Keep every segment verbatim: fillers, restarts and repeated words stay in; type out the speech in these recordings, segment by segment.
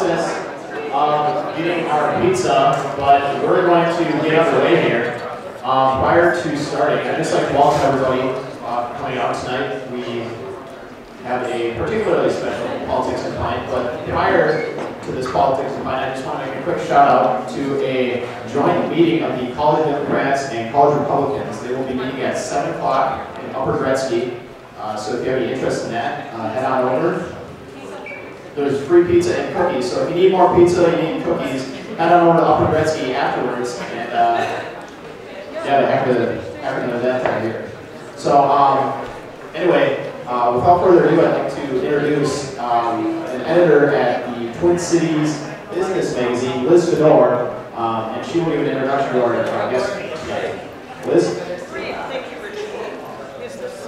process of getting our pizza, but we're going to get underway here. Um, prior to starting, I'd just like to welcome everybody uh, coming out tonight. We have a particularly special Politics and Pint, but prior to this Politics and Pint, I just want to make a quick shout out to a joint meeting of the College Democrats and College Republicans. They will be meeting at seven o'clock in Upper Gretzky. Uh, so if you have any interest in that, uh, head on over. There's free pizza and cookies, so if you need more pizza, you need cookies, head on over to Upper Gretzky afterwards, and uh, yeah, the heck of an event out here. So um, anyway, uh, without further ado, I'd like to introduce um, an editor at the Twin Cities Business Magazine, Liz Fedor, um, and she will give an introduction to our uh, guest today. Liz? Thank you, Richie. Is this?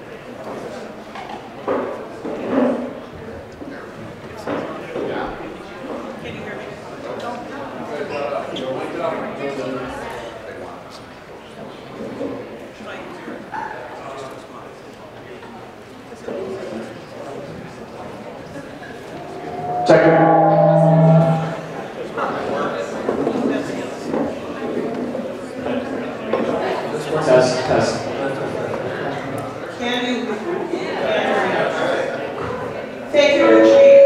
Yeah. Can you hear me? Second. Test, test. Can you? Thank you, Richie.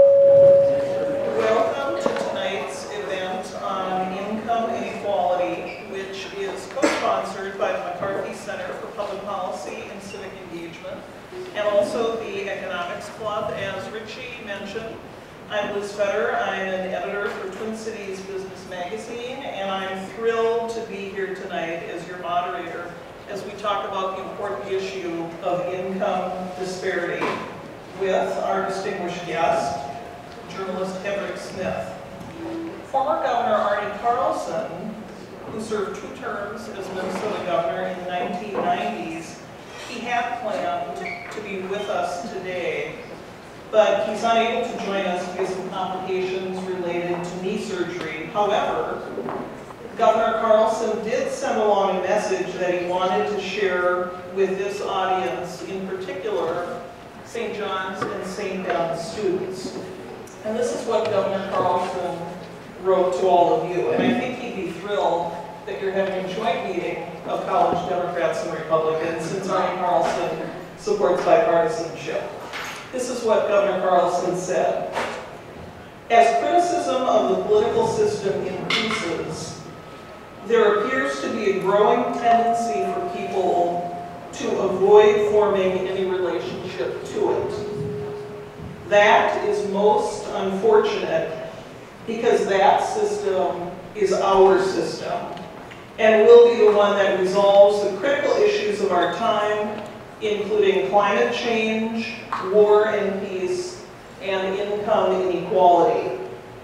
Welcome to tonight's event on income inequality, which is co-sponsored by the McCarthy Center for Public Policy and Civic Engagement, and also the Economics Club. As Richie mentioned, I'm Liz Fedor. I'm an editor for Twin Cities Business Magazine, and I'm thrilled to be here tonight as your moderator as we talk about the important issue of income disparity with our distinguished guest, journalist Hedrick Smith. Former Governor Arne Carlson, who served two terms as Minnesota governor in the nineteen nineties, he had planned to be with us today, but he's unable to join us because of complications related to knee surgery. However, Governor Carlson did send along a message that he wanted to share with this audience, in particular, Saint John's and Saint Dunn's students. And this is what Governor Carlson wrote to all of you. And I think he'd be thrilled that you're having a joint meeting of college Democrats and Republicans, since Arne Carlson supports bipartisanship. This is what Governor Carlson said. As criticism of the political system increases, there appears to be a growing tendency for people to avoid forming any relationship to it. That is most unfortunate because that system is our system and will be the one that resolves the critical issues of our time, including climate change, war and peace, and income inequality.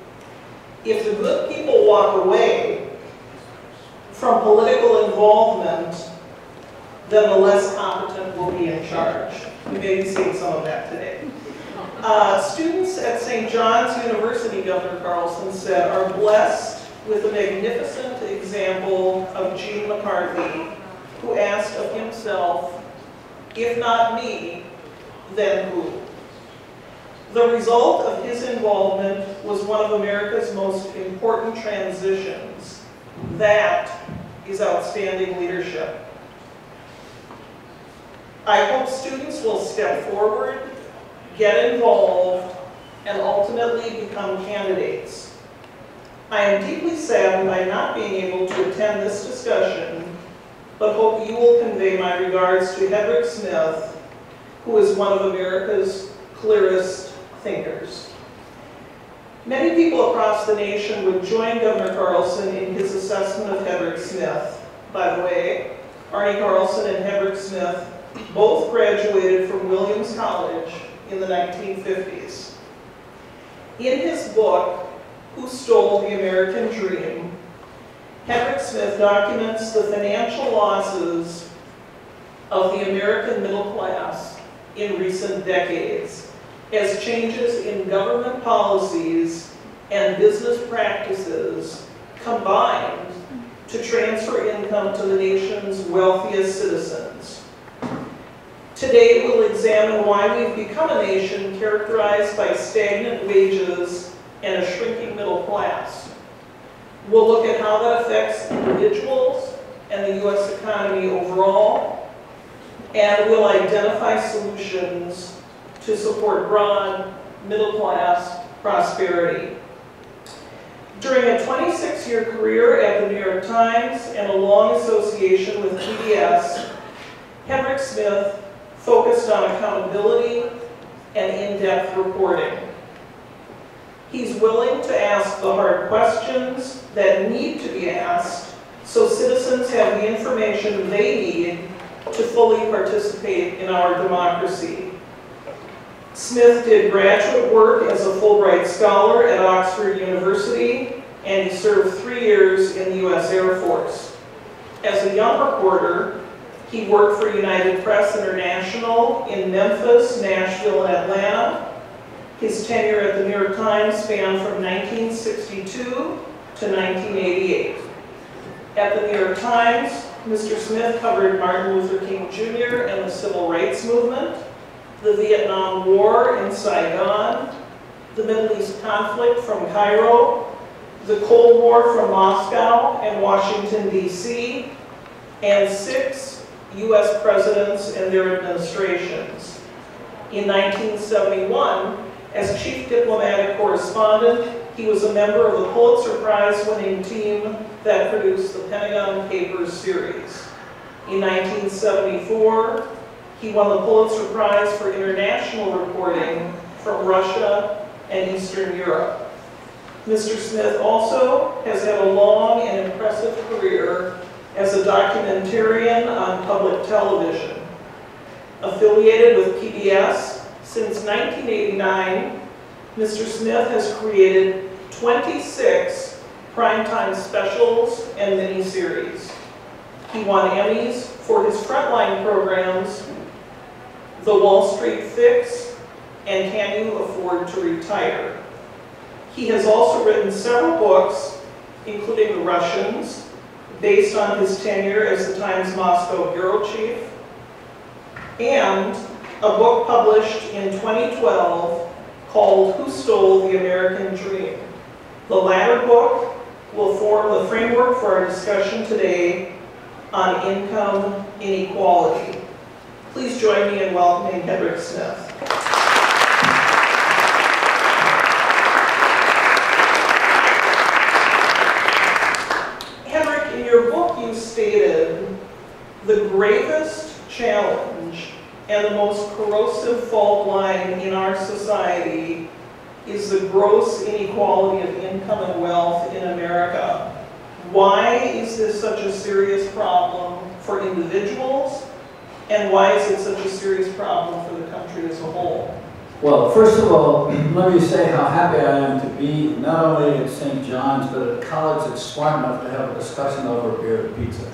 If the good people walk away from political involvement, then the less competent will be in charge. We may be seeing some of that today. Uh, students at Saint John's University, Governor Carlson said, are blessed with a magnificent example of Gene McCarthy, who asked of himself, if not me, then who? The result of his involvement was one of America's most important transitions. That is outstanding leadership. I hope students will step forward, get involved, and ultimately become candidates. I am deeply saddened by not being able to attend this discussion, but hope you will convey my regards to Hedrick Smith, who is one of America's clearest thinkers. Many people across the nation would join Governor Carlson in his assessment of Hedrick Smith. By the way, Arne Carlson and Hedrick Smith both graduated from Williams College in the nineteen fifties. In his book, Who Stole the American Dream, Hedrick Smith documents the financial losses of the American middle class in recent decades as changes in government policies and business practices combined to transfer income to the nation's wealthiest citizens. Today, we'll examine why we've become a nation characterized by stagnant wages and a shrinking middle class. We'll look at how that affects individuals and the U S economy overall, and we'll identify solutions to support broad middle class prosperity. During a twenty-six year career at the New York Times and a long association with P B S, Hedrick Smith focused on accountability and in-depth reporting. He's willing to ask the hard questions that need to be asked so citizens have the information they need to fully participate in our democracy. Smith did graduate work as a Fulbright Scholar at Oxford University, and he served three years in the U S Air Force. As a young reporter, he worked for United Press International in Memphis, Nashville, and Atlanta. His tenure at the New York Times spanned from nineteen sixty-two to nineteen eighty-eight. At the New York Times, Mister Smith covered Martin Luther King Junior and the Civil Rights Movement, the Vietnam War in Saigon, the Middle East conflict from Cairo, the Cold War from Moscow and Washington, D C, and six U S presidents and their administrations. In nineteen seventy-one, as chief diplomatic correspondent, he was a member of the Pulitzer Prize-winning team that produced the Pentagon Papers series. In nineteen seventy-four, he won the Pulitzer Prize for international reporting from Russia and Eastern Europe. Mister Smith also has had a long and impressive career as a documentarian on public television. Affiliated with P B S since nineteen eighty-nine, Mister Smith has created twenty-six primetime specials and miniseries. He won Emmys for his frontline programs, The Wall Street Fix, and Can You Afford to Retire? He has also written several books, including The Russians, based on his tenure as the Times Moscow bureau chief, and a book published in twenty twelve called Who Stole the American Dream? The latter book will form the framework for our discussion today on income inequality. Please join me in welcoming Hedrick Smith. Hedrick, in your book you stated, the gravest challenge and the most corrosive fault line in our society is the gross inequality of income and wealth in America. Why is this such a serious problem for individuals, and why is it such a serious problem for the country as a whole? Well, first of all, let me say how happy I am to be not only at Saint John's, but at college that's smart enough to have a discussion over beer and pizza.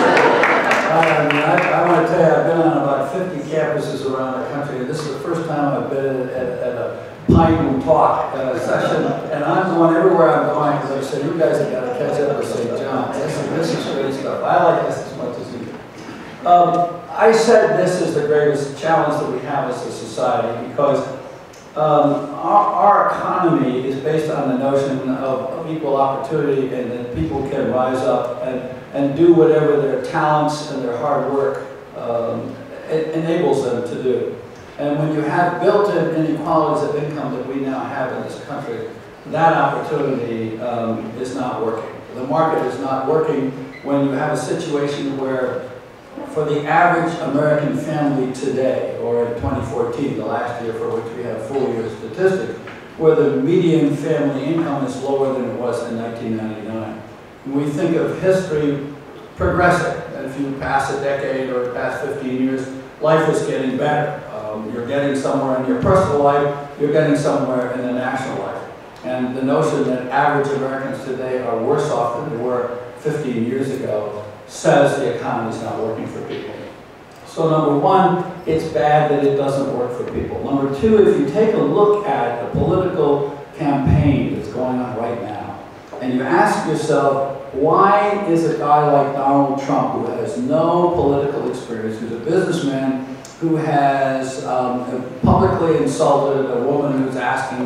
I, mean, I, I want to tell you, I've been on about fifty campuses around the country, and this is the first time I've been at, at, at a Pint talk at a session, and I'm going everywhere I'm going because I said, you guys have got to catch up with Saint John's. This is, this is great stuff. I like this as much as you do. Um, I said this is the greatest challenge that we have as a society because um, our, our economy is based on the notion of, of equal opportunity and that people can rise up and, and do whatever their talents and their hard work um, it enables them to do. And when you have built-in inequalities of income that we now have in this country, that opportunity um, is not working. The market is not working when you have a situation where for the average American family today, or in twenty fourteen, the last year for which we have full year statistics, where the median family income is lower than it was in nineteen ninety-nine. When we think of history progressing, and if you pass a decade or past fifteen years, life is getting better. Um, you're getting somewhere in your personal life, you're getting somewhere in the national life. And the notion that average Americans today are worse off than they were fifteen years ago says the economy is not working for people. So number one, it's bad that it doesn't work for people. Number two, if you take a look at the political campaign that's going on right now, and you ask yourself, why is a guy like Donald Trump, who has no political experience, who's a businessman, who has um, publicly insulted a woman who's asking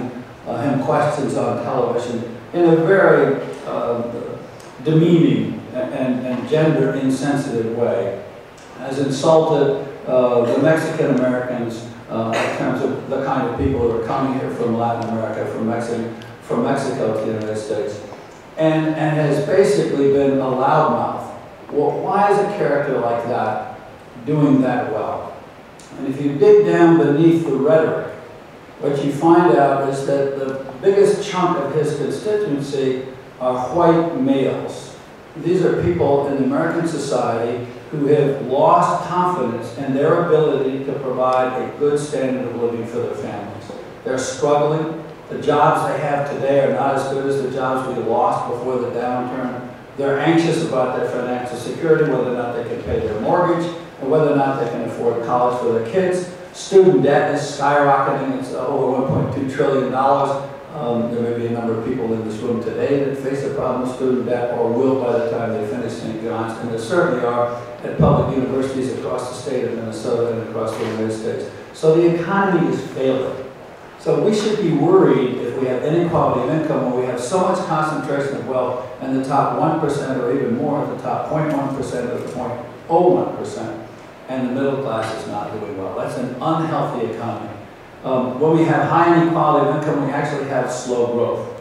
uh, him questions on television in a very uh, demeaning and, and gender insensitive way, has insulted uh, the Mexican Americans uh, in terms of the kind of people who are coming here from Latin America, from Mexico, from Mexico to the United States, and, and has basically been a loudmouth. Well, why is a character like that doing that well? And if you dig down beneath the rhetoric, what you find out is that the biggest chunk of his constituency are white males. These are people in American society who have lost confidence in their ability to provide a good standard of living for their families. They're struggling. The jobs they have today are not as good as the jobs we lost before the downturn. They're anxious about their financial security, whether or not they can pay their mortgage, and whether or not they can afford college for their kids. Student debt is skyrocketing. It's over one point two trillion dollars. Um, there may be a number of people in this room today that face a problem with student debt or will by the time they finish Saint John's, and there certainly are at public universities across the state of Minnesota and across the United States. So the economy is failing. So we should be worried if we have inequality of income, when we have so much concentration of wealth in the top one percent or even more, the top zero point one percent or the zero point zero one percent, and the middle class is not doing well. That's an unhealthy economy. Um, when we have high inequality of income, we actually have slow growth.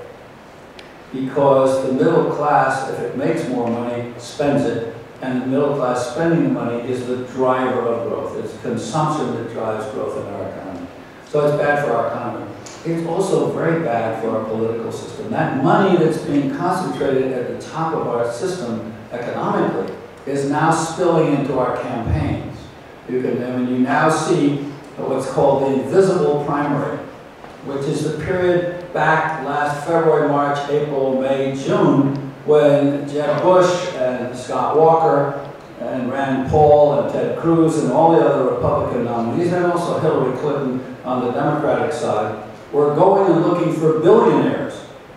Because the middle class, if it makes more money, spends it, and the middle class spending the money is the driver of growth. It's consumption that drives growth in our economy. So it's bad for our economy. It's also very bad for our political system. That money that's being concentrated at the top of our system economically is now spilling into our campaigns. You can, I mean, you now see what's called the invisible primary, which is the period back last February, March, April, May, June, when Jeb Bush and Scott Walker and Rand Paul and Ted Cruz and all the other Republican nominees, and also Hillary Clinton on the Democratic side, were going and looking for billionaires.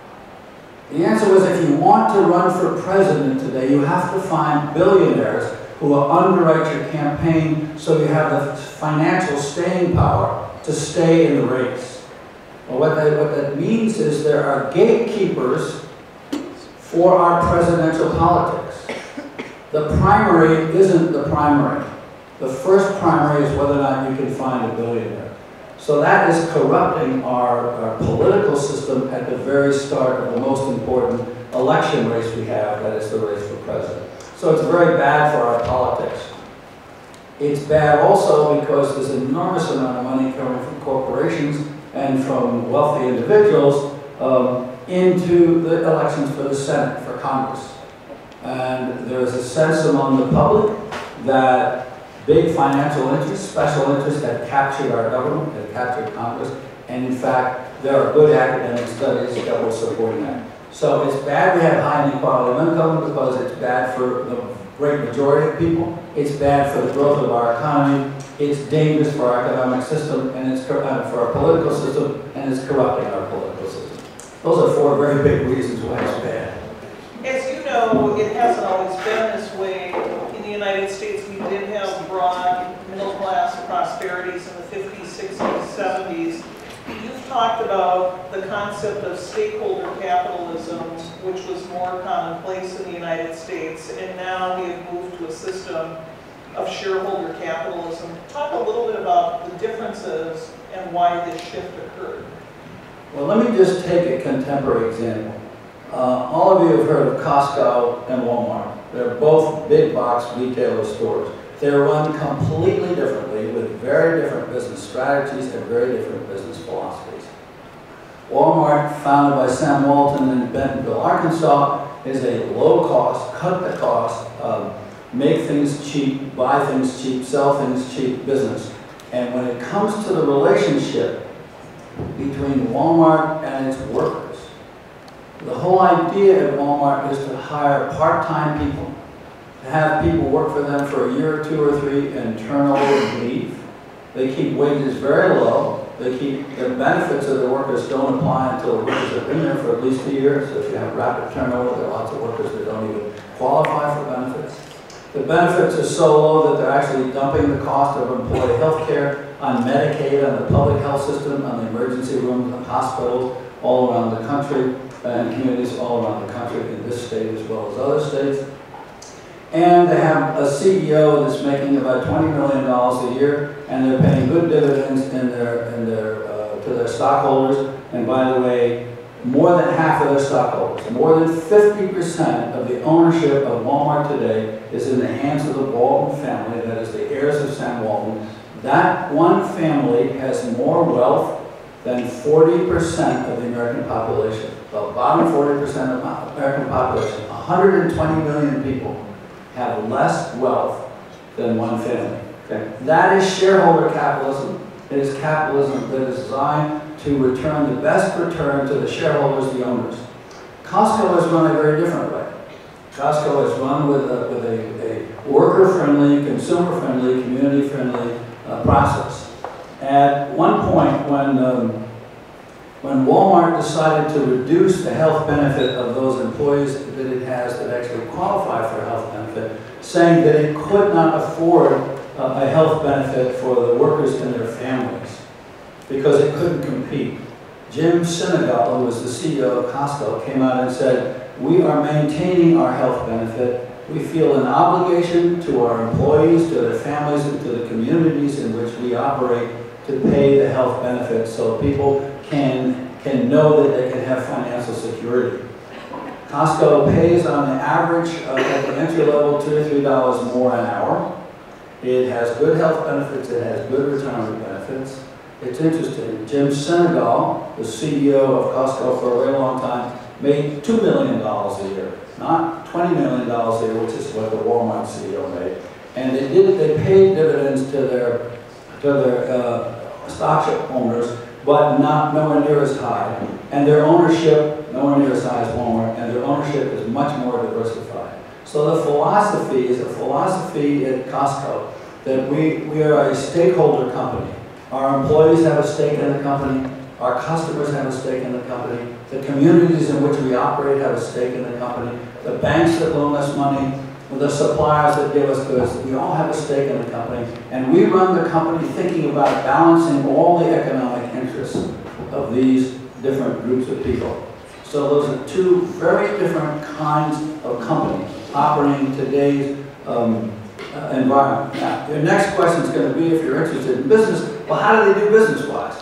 The answer was, if you want to run for president today, you have to find billionaires who will underwrite your campaign so you have the financial staying power to stay in the race. Well, what, that, what that means is there are gatekeepers for our presidential politics. The primary isn't the primary. The first primary is whether or not you can find a billionaire. So that is corrupting our, our political system at the very start of the most important election race we have, that is the race for president. So it's very bad for our politics. It's bad also because there's an enormous amount of money coming from corporations and from wealthy individuals um, into the elections for the Senate, for Congress. And there's a sense among the public that big financial interests, special interests have captured our government, have captured Congress, and in fact, there are good academic studies that will support that. So it's bad we have high inequality of income because it's bad for the great majority of people. It's bad for the growth of our economy. It's dangerous for our economic system, and it's for our political system, and it's corrupting our political system. Those are four very big reasons why it's bad. As you know, it hasn't always been this way. In the United States, we did have broad middle-class prosperities in the fifties, sixties, seventies. You've talked about the concept of stakeholder capitalism, which was more commonplace in the United States, and now we have moved to a system of shareholder capitalism. Talk a little bit about the differences and why this shift occurred. Well, let me just take a contemporary example. Uh, all of you have heard of Costco and Walmart. They're both big box retailer stores. They're run completely differently with very different business strategies and very different business philosophies. Walmart, founded by Sam Walton in Bentonville, Arkansas, is a low-cost, cut-the-cost, um, make things cheap, buy things cheap, sell things cheap business. And when it comes to the relationship between Walmart and its workers, the whole idea at Walmart is to hire part-time people, to have people work for them for a year or two or three and turn over and leave. They keep wages very low. They keep their benefits of the workers don't apply until the workers have been there for at least a year. So if you have rapid turnover, there are lots of workers that don't even qualify for benefits. The benefits are so low that they're actually dumping the cost of employee health care on Medicaid, on the public health system, on the emergency rooms, on hospitals all around the country, and communities all around the country, in this state as well as other states. And they have a C E O that's making about twenty million dollars a year, and they're paying good dividends in their, in their, uh, to their stockholders. And by the way, more than half of their stockholders, more than fifty percent of the ownership of Walmart today is in the hands of the Walton family, that is the heirs of Sam Walton. That one family has more wealth than forty percent of the American population. The bottom forty percent of the American population, one hundred twenty million people, have less wealth than one family. Okay? That is shareholder capitalism. It is capitalism that is designed to return the best return to the shareholders, the owners. Costco is run a very different way. Costco is run with a, with a, a worker-friendly, consumer-friendly, community-friendly uh, process. At one point, when um, when Walmart decided to reduce the health benefit of those employees that it has that actually qualify for a health benefit, saying that it could not afford uh, a health benefit for the workers and their families because it couldn't compete. Jim Sinegal, who was the C E O of Costco, came out and said, we are maintaining our health benefit. We feel an obligation to our employees, to their families, and to the communities in which we operate to pay the health benefits so people can, can know that they can have financial security. Costco pays on the average uh, at the entry level two or three dollars more an hour. It has good health benefits, it has good retirement benefits. It's interesting, Jim Sinegal, the C E O of Costco for a very long time, made two million dollars a year, not twenty million dollars a year, which is what the Walmart C E O made. And they did, they paid dividends to their, to their uh, stock owners, but not nowhere near as high. And their ownership, nowhere near as high as Walmart, and their ownership is much more diversified. So the philosophy is a philosophy at Costco that we, we are a stakeholder company. Our employees have a stake in the company, our customers have a stake in the company, the communities in which we operate have a stake in the company, the banks that loan us money, the suppliers that give us goods, we all have a stake in the company, and we run the company thinking about balancing all the economic interests of these different groups of people. So those are two very different kinds of companies operating in today's um, uh, environment. Now, your next question is going to be, if you're interested in business, well, how do they do business-wise?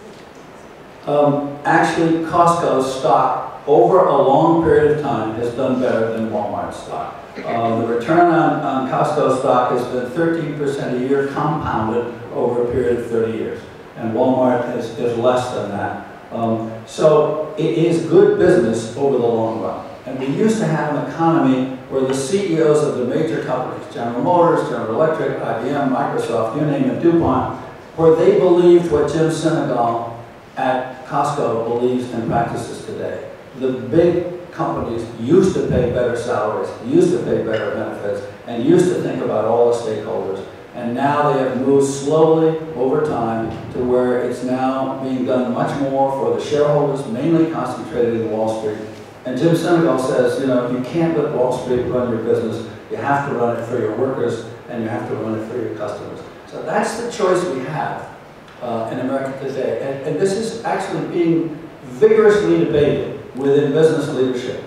Um, actually, Costco's stock over a long period of time has done better than Walmart's stock. Uh, the return on, on Costco stock has been thirteen percent a year compounded over a period of thirty years. And Walmart is, is less than that. Um, so it is good business over the long run. And we used to have an economy where the C E Os of the major companies, General Motors, General Electric, I B M, Microsoft, you name it, DuPont, where they believed what Jim Sinegal at Costco believes and practices today. The big companies used to pay better salaries, used to pay better benefits, and used to think about all the stakeholders. And now they have moved slowly over time to where it's now being done much more for the shareholders, mainly concentrated in Wall Street. And Jim Sinegal says, you know, you can't let Wall Street run your business. You have to run it for your workers, and you have to run it for your customers. So that's the choice we have uh, in America today. And, and this is actually being vigorously debated within business leadership.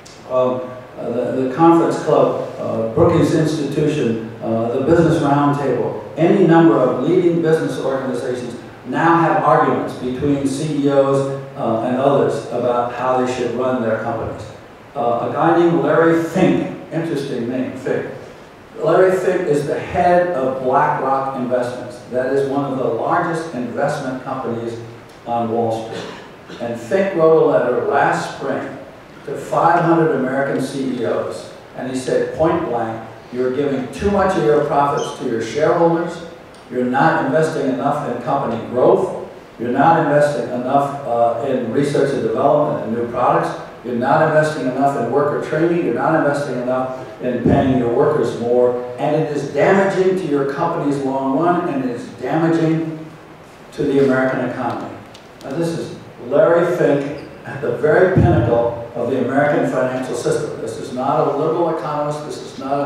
Um, uh, the, the Conference Club, uh, Brookings Institution, uh, the Business Roundtable, any number of leading business organizations now have arguments between C E Os uh, and others about how they should run their companies. Uh, a guy named Larry Fink, interesting name, Fink. Larry Fink is the head of BlackRock Investments. That is one of the largest investment companies on Wall Street. And Fink wrote a letter last spring to five hundred American C E Os, and he said point blank, you're giving too much of your profits to your shareholders, you're not investing enough in company growth, you're not investing enough uh, in research and development and new products, you're not investing enough in worker training, you're not investing enough in paying your workers more, and it is damaging to your company's long run, and it is damaging to the American economy. Now this is Larry Fink at the very pinnacle of the American financial system. This is not a liberal economist, this is not a,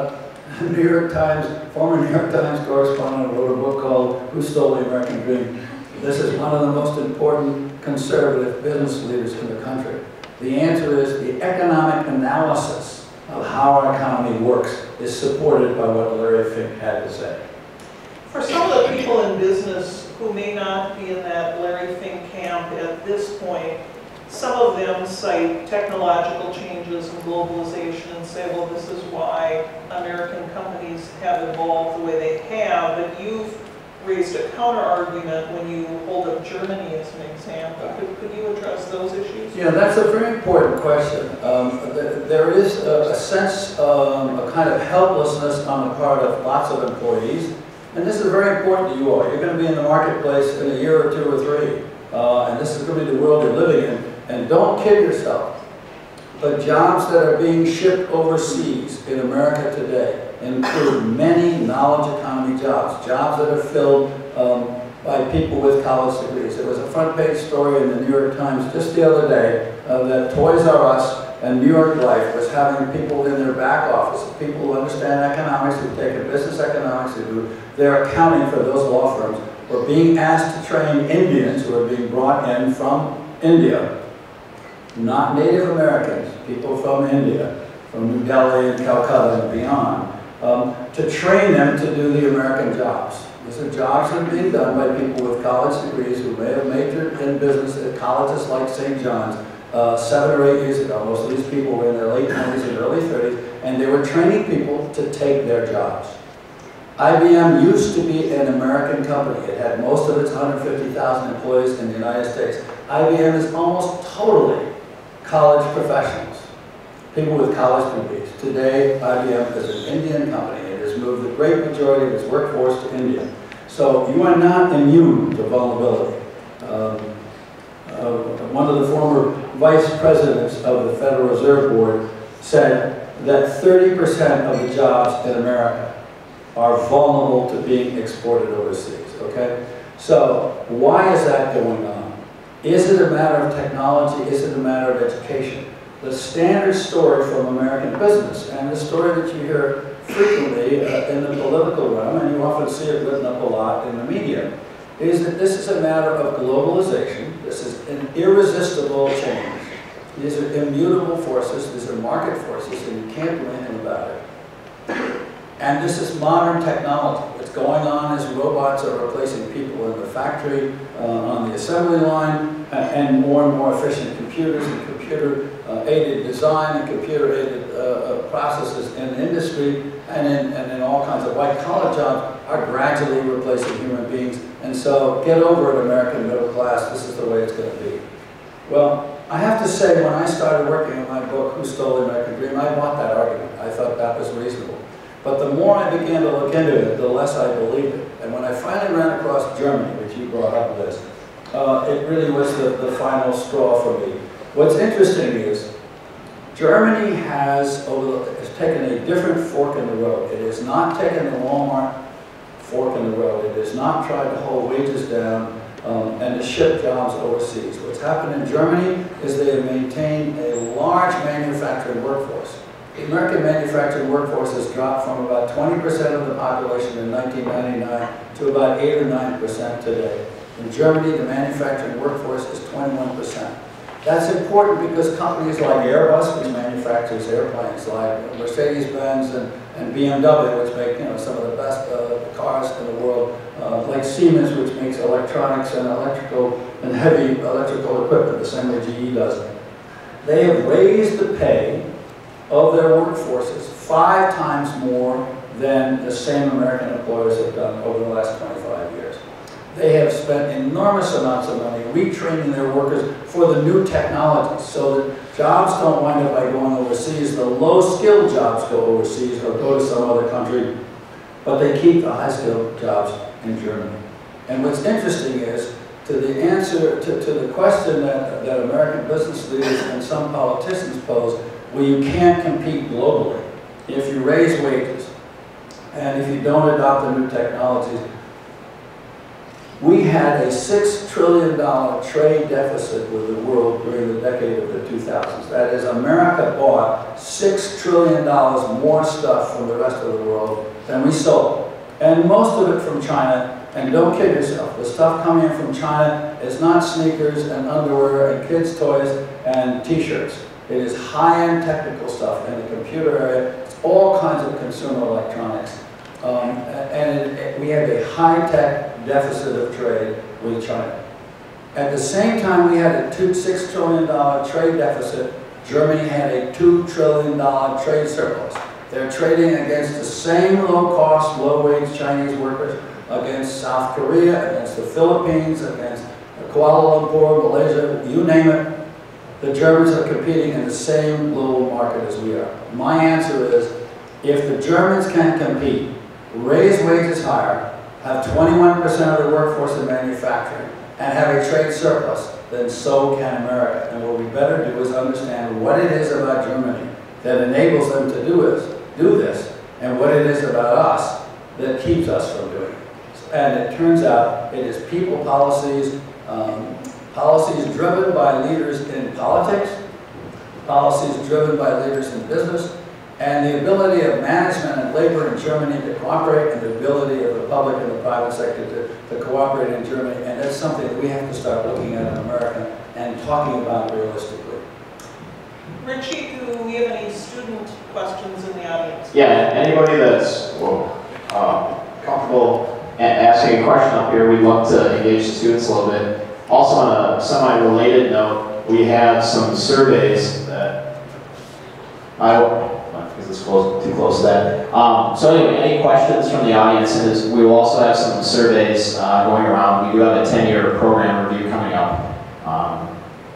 New York Times, former New York Times correspondent, wrote a book called Who Stole the American Dream? This is one of the most important conservative business leaders in the country. The answer is the economic analysis of how our economy works is supported by what Larry Fink had to say. For some of the people in business who may not be in that Larry Fink camp at this point, some of them cite technological changes and globalization and say, well, this is why American companies have evolved the way they have. But you've raised a counter-argument when you hold up Germany as an example. Could, could you address those issues? Yeah, that's a very important question. Um, th there is a, a sense, um, a kind of helplessness on the part of lots of employees. And this is very important to you all. You're going to be in the marketplace in a year or two or three. Uh, and this is going to be the world you're living in. And don't kid yourself. The jobs that are being shipped overseas in America today include many knowledge economy jobs, jobs that are filled um, by people with college degrees. There was a front page story in the New York Times just the other day uh, that Toys R Us and New York Life was having people in their back office, people who understand economics, who've taken business economics, who do their accounting for those law firms, were being asked to train Indians who are being brought in from India, not Native Americans, people from India, from New Delhi and Calcutta and beyond, um, to train them to do the American jobs. These are jobs that are being done by people with college degrees who may have majored in business at colleges like Saint John's uh, seven or eight years ago. Most of these people were in their late twenties and early thirties, and they were training people to take their jobs. I B M used to be an American company. It had most of its one hundred fifty thousand employees in the United States. I B M is almost totally college professionals, people with college degrees. Today, I B M is an Indian company. It has moved the great majority of its workforce to India. So you are not immune to vulnerability. Um, uh, one of the former vice presidents of the Federal Reserve Board said that thirty percent of the jobs in America are vulnerable to being exported overseas, okay? So why is that going on? Is it a matter of technology? Is it a matter of education? The standard story from American business, and the story that you hear frequently uh, in the political realm, and you often see it written up a lot in the media, is that this is a matter of globalization. This is an irresistible change. These are immutable forces. These are market forces, and you can't do anything about it. And this is modern technology. What's going on is robots are replacing people in the factory, uh, on the assembly line, uh, and more and more efficient computers and computer-aided uh, design and computer-aided uh, uh, processes in industry and in, and in all kinds of white-collar jobs are gradually replacing human beings. And so get over it, American middle class. This is the way it's going to be. Well, I have to say, when I started working on my book, Who Stole the American Dream, I bought that argument. I thought that was reasonable. But the more I began to look into it, the less I believed it. And when I finally ran across Germany, which you brought up, Liz, uh, it really was the, the final straw for me. What's interesting is Germany has, over the, has taken a different fork in the road. It has not taken the Walmart fork in the road. It has not tried to hold wages down um, and to ship jobs overseas. What's happened in Germany is they have maintained a large manufacturing workforce. The American manufacturing workforce has dropped from about twenty percent of the population in nineteen ninety-nine to about eight or nine percent today. In Germany, the manufacturing workforce is twenty-one percent. That's important because companies like Airbus, which manufactures airplanes, like Mercedes-Benz and, and B M W, which make you know some of the best uh, cars in the world, uh, like Siemens, which makes electronics and electrical and heavy electrical equipment, the same way G E does. They have raised the pay of their workforces five times more than the same American employers have done over the last twenty-five years. They have spent enormous amounts of money retraining their workers for the new technologies so that jobs don't wind up by going overseas. The low-skilled jobs go overseas or go to some other country, but they keep the high-skilled jobs in Germany. And what's interesting is, to the answer to, to the question that, that American business leaders and some politicians pose, well, you can't compete globally if you raise wages and if you don't adopt the new technologies. We had a six trillion dollar trade deficit with the world during the decade of the two thousands. That is, America bought six trillion dollars more stuff from the rest of the world than we sold. And most of it from China. And don't kid yourself, the stuff coming in from China is not sneakers and underwear and kids' toys and t-shirts. It is high-end technical stuff in the computer area. It's all kinds of consumer electronics. Um, and it, it, we have a high-tech deficit of trade with China. At the same time we had a two, six trillion dollar trade deficit, Germany had a two trillion dollar trade surplus. They're trading against the same low-cost, low-wage Chinese workers, against South Korea, against the Philippines, against Kuala Lumpur, Malaysia, you name it. The Germans are competing in the same global market as we are. My answer is, if the Germans can compete, raise wages higher, have twenty-one percent of the workforce in manufacturing, and have a trade surplus, then so can America. And what we better do is understand what it is about Germany that enables them to do this, do this, and what it is about us that keeps us from doing it. And it turns out it is people policies, um, policies driven by leaders in politics, policies driven by leaders in business, and the ability of management and labor in Germany to cooperate, and the ability of the public and the private sector to, to cooperate in Germany. And that's something that we have to start looking at in America and talking about realistically. Richie, do we have any student questions in the audience? Yeah, anybody that's well, uh, comfortable asking a question up here, we'd love to engage the students a little bit. Also, on a semi-related note, we have some surveys that I, because it's close, too close to that. Um, so anyway, any questions from the audience? We will also have some surveys uh, going around. We do have a ten year program review coming up. Um,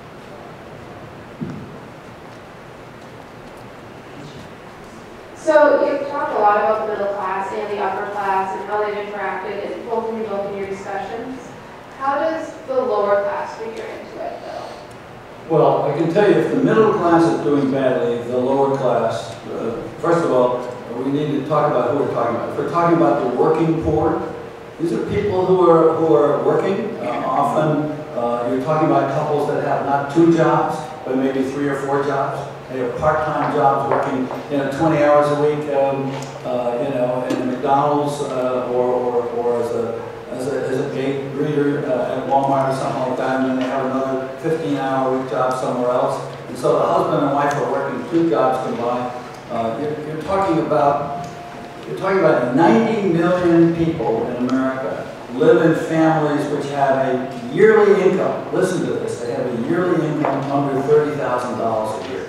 So you've talked a lot about the middle class and the upper class and how they've interacted in both in both in your discussions. How does the lower class figure into it, though? Well, I can tell you, if the middle class is doing badly, the lower class, uh, first of all, we need to talk about who we're talking about. If we're talking about the working poor, these are people who are who are working. Uh, often, uh, you're talking about couples that have not two jobs, but maybe three or four jobs. They have part-time jobs, working, you know, twenty hours a week, um, uh, you know, in McDonald's uh, or, or, or as a as a, as a gate greeter uh, at Walmart or something like that, and then they have another fifteen hour week job somewhere else. And so the husband and wife are working two jobs combined. Uh, you're, you're talking about you're talking about ninety million people in America live in families which have a yearly income. Listen to this: they have a yearly income under thirty thousand dollars a year.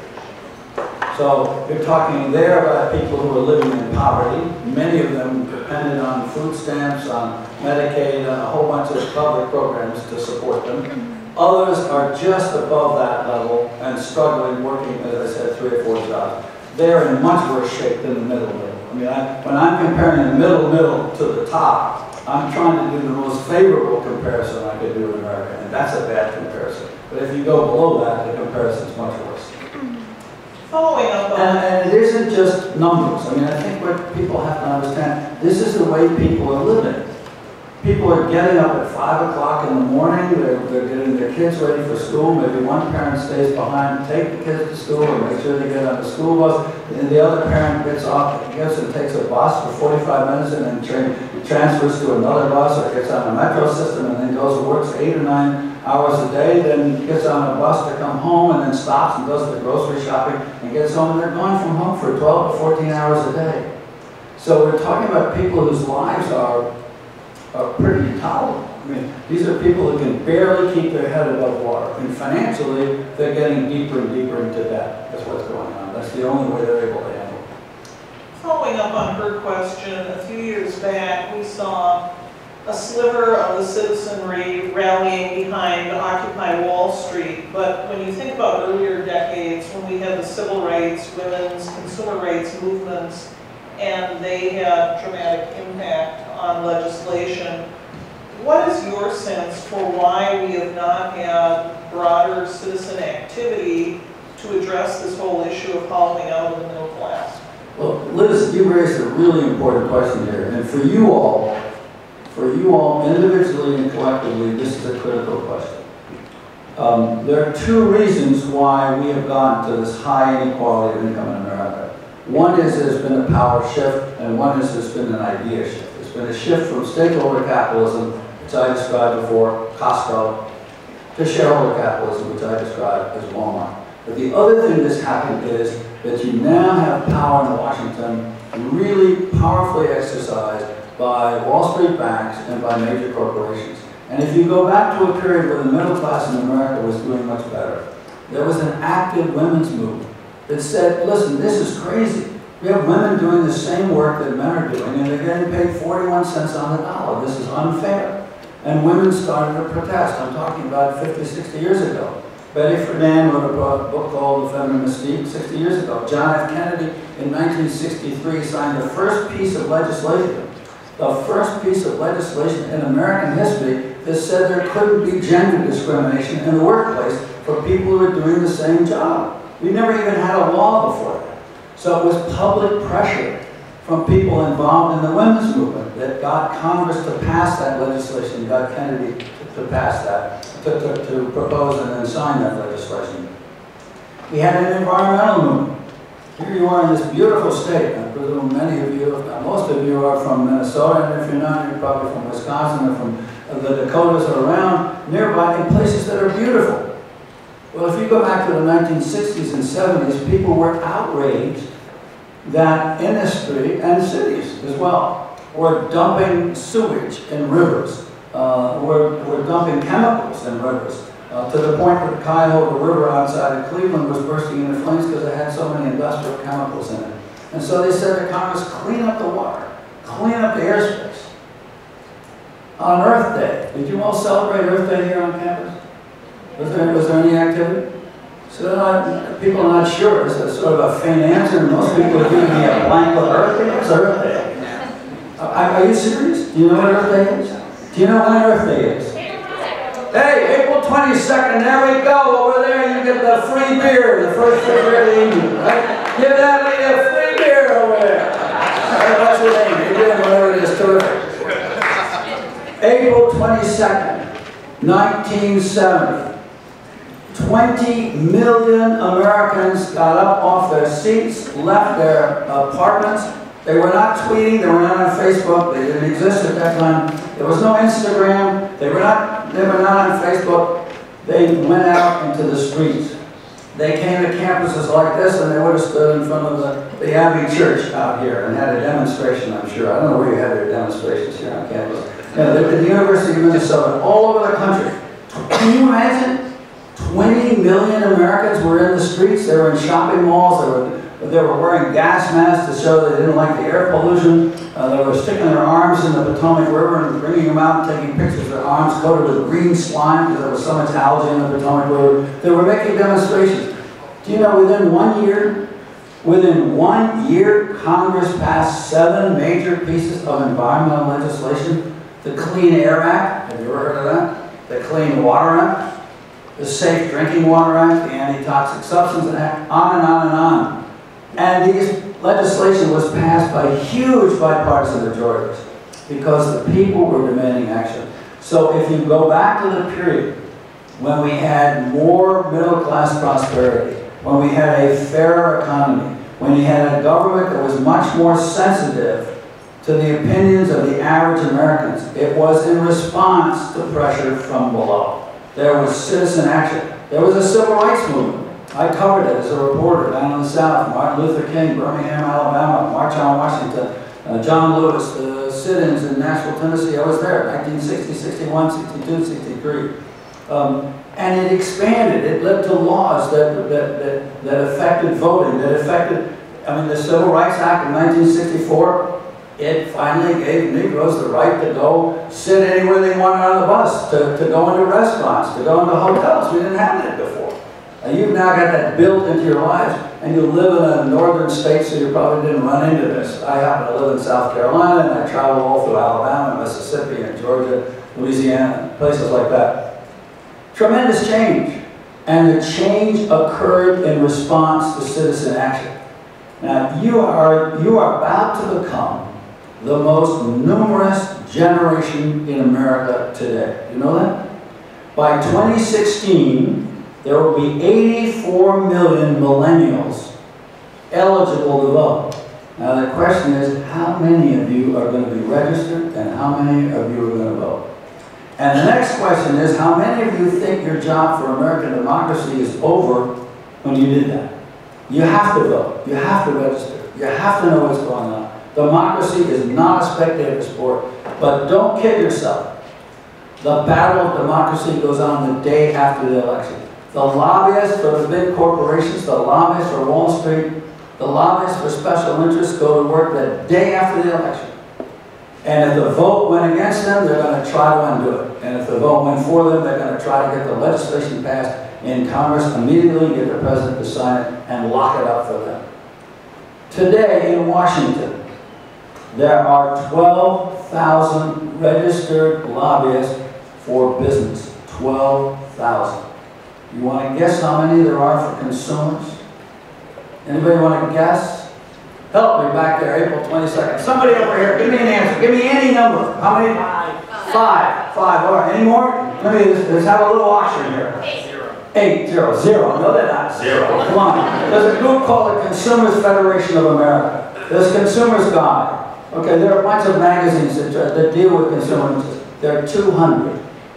So you're talking there about people who are living in poverty, many of them dependent on food stamps, on Medicaid, on a whole bunch of public programs to support them. Others are just above that level and struggling, working, as I said, three or four jobs. They're in much worse shape than the middle middle. I mean, I, when I'm comparing the middle middle to the top, I'm trying to do the most favorable comparison I could do in America, and that's a bad comparison. But if you go below that, the comparison is much worse. Following up on And, and it isn't just numbers. I mean, I think what people have to understand, this is the way people are living. People are getting up at five o'clock in the morning, they're, they're getting their kids ready for school, maybe one parent stays behind to take the kids to school and make sure they get on the school bus, and the other parent gets off, gets and takes a bus for forty-five minutes and then tra transfers to another bus or gets on a metro system and then goes and works eight or nine hours a day, then gets on a bus to come home and then stops and does the grocery shopping and gets home, and they're gone from home for twelve to fourteen hours a day. So we're talking about people whose lives are are pretty intolerable. I mean, these are people who can barely keep their head above water. And financially, they're getting deeper and deeper into debt. That's what's going on. That's the only way they're able to handle it. Following up on her question, a few years back, we saw a sliver of the citizenry rallying behind Occupy Wall Street. But when you think about earlier decades, when we had the civil rights, women's, consumer rights movements, and they had dramatic impact on legislation, what is your sense for why we have not had broader citizen activity to address this whole issue of hollowing out of the middle class? Well, Liz, you raised a really important question here. And for you all, for you all individually and collectively, this is a critical question. Um, there are two reasons why we have gotten to this high inequality of income in America. One is there's been a power shift, and one is there's been an idea shift. There's been a shift from stakeholder capitalism, which I described before, Costco, to shareholder capitalism, which I described as Walmart. But the other thing that's happened is that you now have power in Washington really powerfully exercised by Wall Street banks and by major corporations. And if you go back to a period where the middle class in America was doing much better, there was an active women's movement that said, listen, this is crazy. We have women doing the same work that men are doing, and they're getting paid forty-one cents on the dollar. This is unfair. And women started to protest. I'm talking about fifty, sixty years ago. Betty Friedan wrote a book called The Feminine Mystique sixty years ago. John F. Kennedy in nineteen sixty-three signed the first piece of legislation, the first piece of legislation in American history that said there couldn't be gender discrimination in the workplace for people who are doing the same job. We never even had a law before that. So it was public pressure from people involved in the women's movement that got Congress to pass that legislation, got Kennedy to, to pass that, to, to, to propose and then sign that legislation. We had an environmental movement. Here you are in this beautiful state. I presume many of you, most of you are from Minnesota, and if you're not, you're probably from Wisconsin or from the Dakotas or around nearby in places that are beautiful. Well, if you go back to the nineteen sixties and seventies, people were outraged that industry and cities as well were dumping sewage in rivers, uh, were, were dumping chemicals in rivers, uh, to the point that the Cuyahoga River outside of Cleveland was bursting into flames because it had so many industrial chemicals in it. And so they said to Congress, clean up the water, clean up the airspace. On Earth Day, did you all celebrate Earth Day here on campus? Was there, was there any activity? So not, people are not sure. It's a sort of a faint answer. Most people are giving me a blank look. Earth Day? What's Earth Day? Uh, are you serious? Do you know what Earth Day is? Do you know when Earth Day is? Hey, April twenty-second, there we go. Over there you get the free beer, the first free beer of the evening, right? Give that lady a free beer over there. Right, what's her name? You're doing whatever it is, terrific. April twenty-second, nineteen seventy. twenty million Americans got up off their seats, left their apartments. They were not tweeting, they were not on Facebook, they didn't exist at that time. There was no Instagram, they were not, they were not on Facebook. They went out into the streets. They came to campuses like this and they would have stood in front of the, the Abbey Church out here and had a demonstration, I'm sure. I don't know where you had your demonstrations here on campus. You know, at the University of Minnesota, all over the country. Can you imagine? twenty million Americans were in the streets. They were in shopping malls. They were, they were wearing gas masks to show they didn't like the air pollution. Uh, they were sticking their arms in the Potomac River and bringing them out and taking pictures of their arms coated with green slime because there was so much algae in the Potomac River. They were making demonstrations. Do you know within one year, within one year, Congress passed seven major pieces of environmental legislation? The Clean Air Act, have you ever heard of that? The Clean Water Act, the Safe Drinking Water Act, the Anti-Toxic Substance Act, on and on and on. And these legislation was passed by huge bipartisan majorities because the people were demanding action. So if you go back to the period when we had more middle-class prosperity, when we had a fairer economy, when you had a government that was much more sensitive to the opinions of the average Americans, it was in response to pressure from below. There was citizen action. There was a civil rights movement. I covered it as a reporter down in the South. Martin Luther King, Birmingham, Alabama, March on Washington, uh, John Lewis, the sit-ins in Nashville, Tennessee. I was there, nineteen sixty, sixty-one, sixty-two, sixty-three. Um, and it expanded. It led to laws that, that, that, that affected voting, that affected, I mean, the Civil Rights Act of nineteen sixty-four, it finally gave Negroes the right to go sit anywhere they wanted on the bus, to, to go into restaurants, to go into hotels. We didn't have that before. And you've now got that built into your lives, and you live in a northern state, so you probably didn't run into this. I happen to live in South Carolina, and I travel all through Alabama, Mississippi, and Georgia, Louisiana, places like that. Tremendous change. And the change occurred in response to citizen action. Now, you are, you are about to become the most numerous generation in America today. You know that? By twenty sixteen, there will be eighty-four million millennials eligible to vote. Now the question is, how many of you are going to be registered and how many of you are going to vote? And the next question is, how many of you think your job for American democracy is over when you did that? You have to vote. You have to register. You have to know what's going on. Democracy is not a spectator sport, but don't kid yourself. The battle of democracy goes on the day after the election. The lobbyists for the big corporations, the lobbyists for Wall Street, the lobbyists for special interests go to work the day after the election. And if the vote went against them, they're going to try to undo it. And if the vote went for them, they're going to try to get the legislation passed in Congress immediately, get the president to sign it, and lock it up for them. Today in Washington, there are twelve thousand registered lobbyists for business. twelve thousand. You want to guess how many there are for consumers? Anybody want to guess? Help me back there, April twenty-second. Somebody over here, give me an answer. Give me any number. How many? Five. Five. Five. All right. Any more? Let me let's, let's have a little auction here. Eight. Zero. Eight. Zero. Zero. No, they're not. Zero. Come on. There's a group called the Consumers Federation of America. There's Consumers Guide. Okay, there are a bunch of magazines that, that deal with consumers. There are two hundred.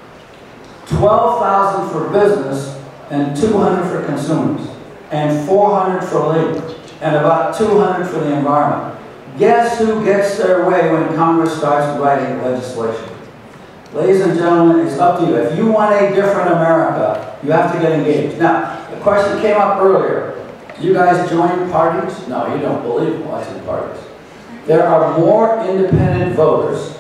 twelve thousand for business and two hundred for consumers. And four hundred for labor. And about two hundred for the environment. Guess who gets their way when Congress starts writing legislation? Ladies and gentlemen, it's up to you. If you want a different America, you have to get engaged. Now, the question came up earlier. You guys join parties? No, you don't believe in watching parties. There are more independent voters.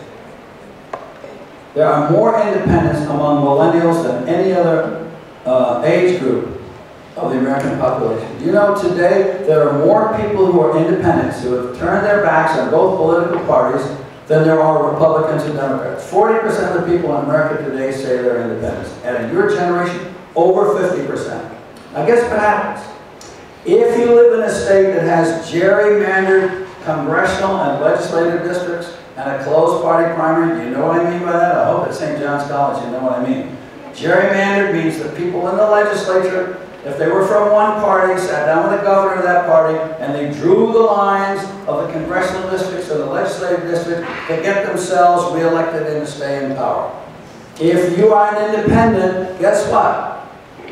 There are more independents among millennials than any other uh, age group of the American population. You know, today there are more people who are independents who have turned their backs on both political parties than there are Republicans and Democrats. forty percent of the people in America today say they're independents. And in your generation, over fifty percent. Now guess what happens? If you live in a state that has gerrymandered congressional and legislative districts and a closed party primary, do you know what I mean by that? I hope at Saint John's College you know what I mean. Gerrymandered means the people in the legislature, if they were from one party, sat down with the governor of that party, and they drew the lines of the congressional districts or the legislative district to get themselves reelected and to stay in power. If you are an independent, guess what?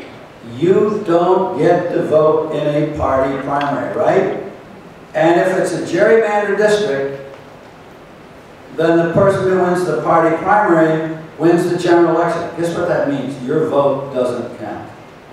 You don't get to vote in a party primary, right? And if it's a gerrymandered district, then the person who wins the party primary wins the general election. Guess what that means? Your vote doesn't count.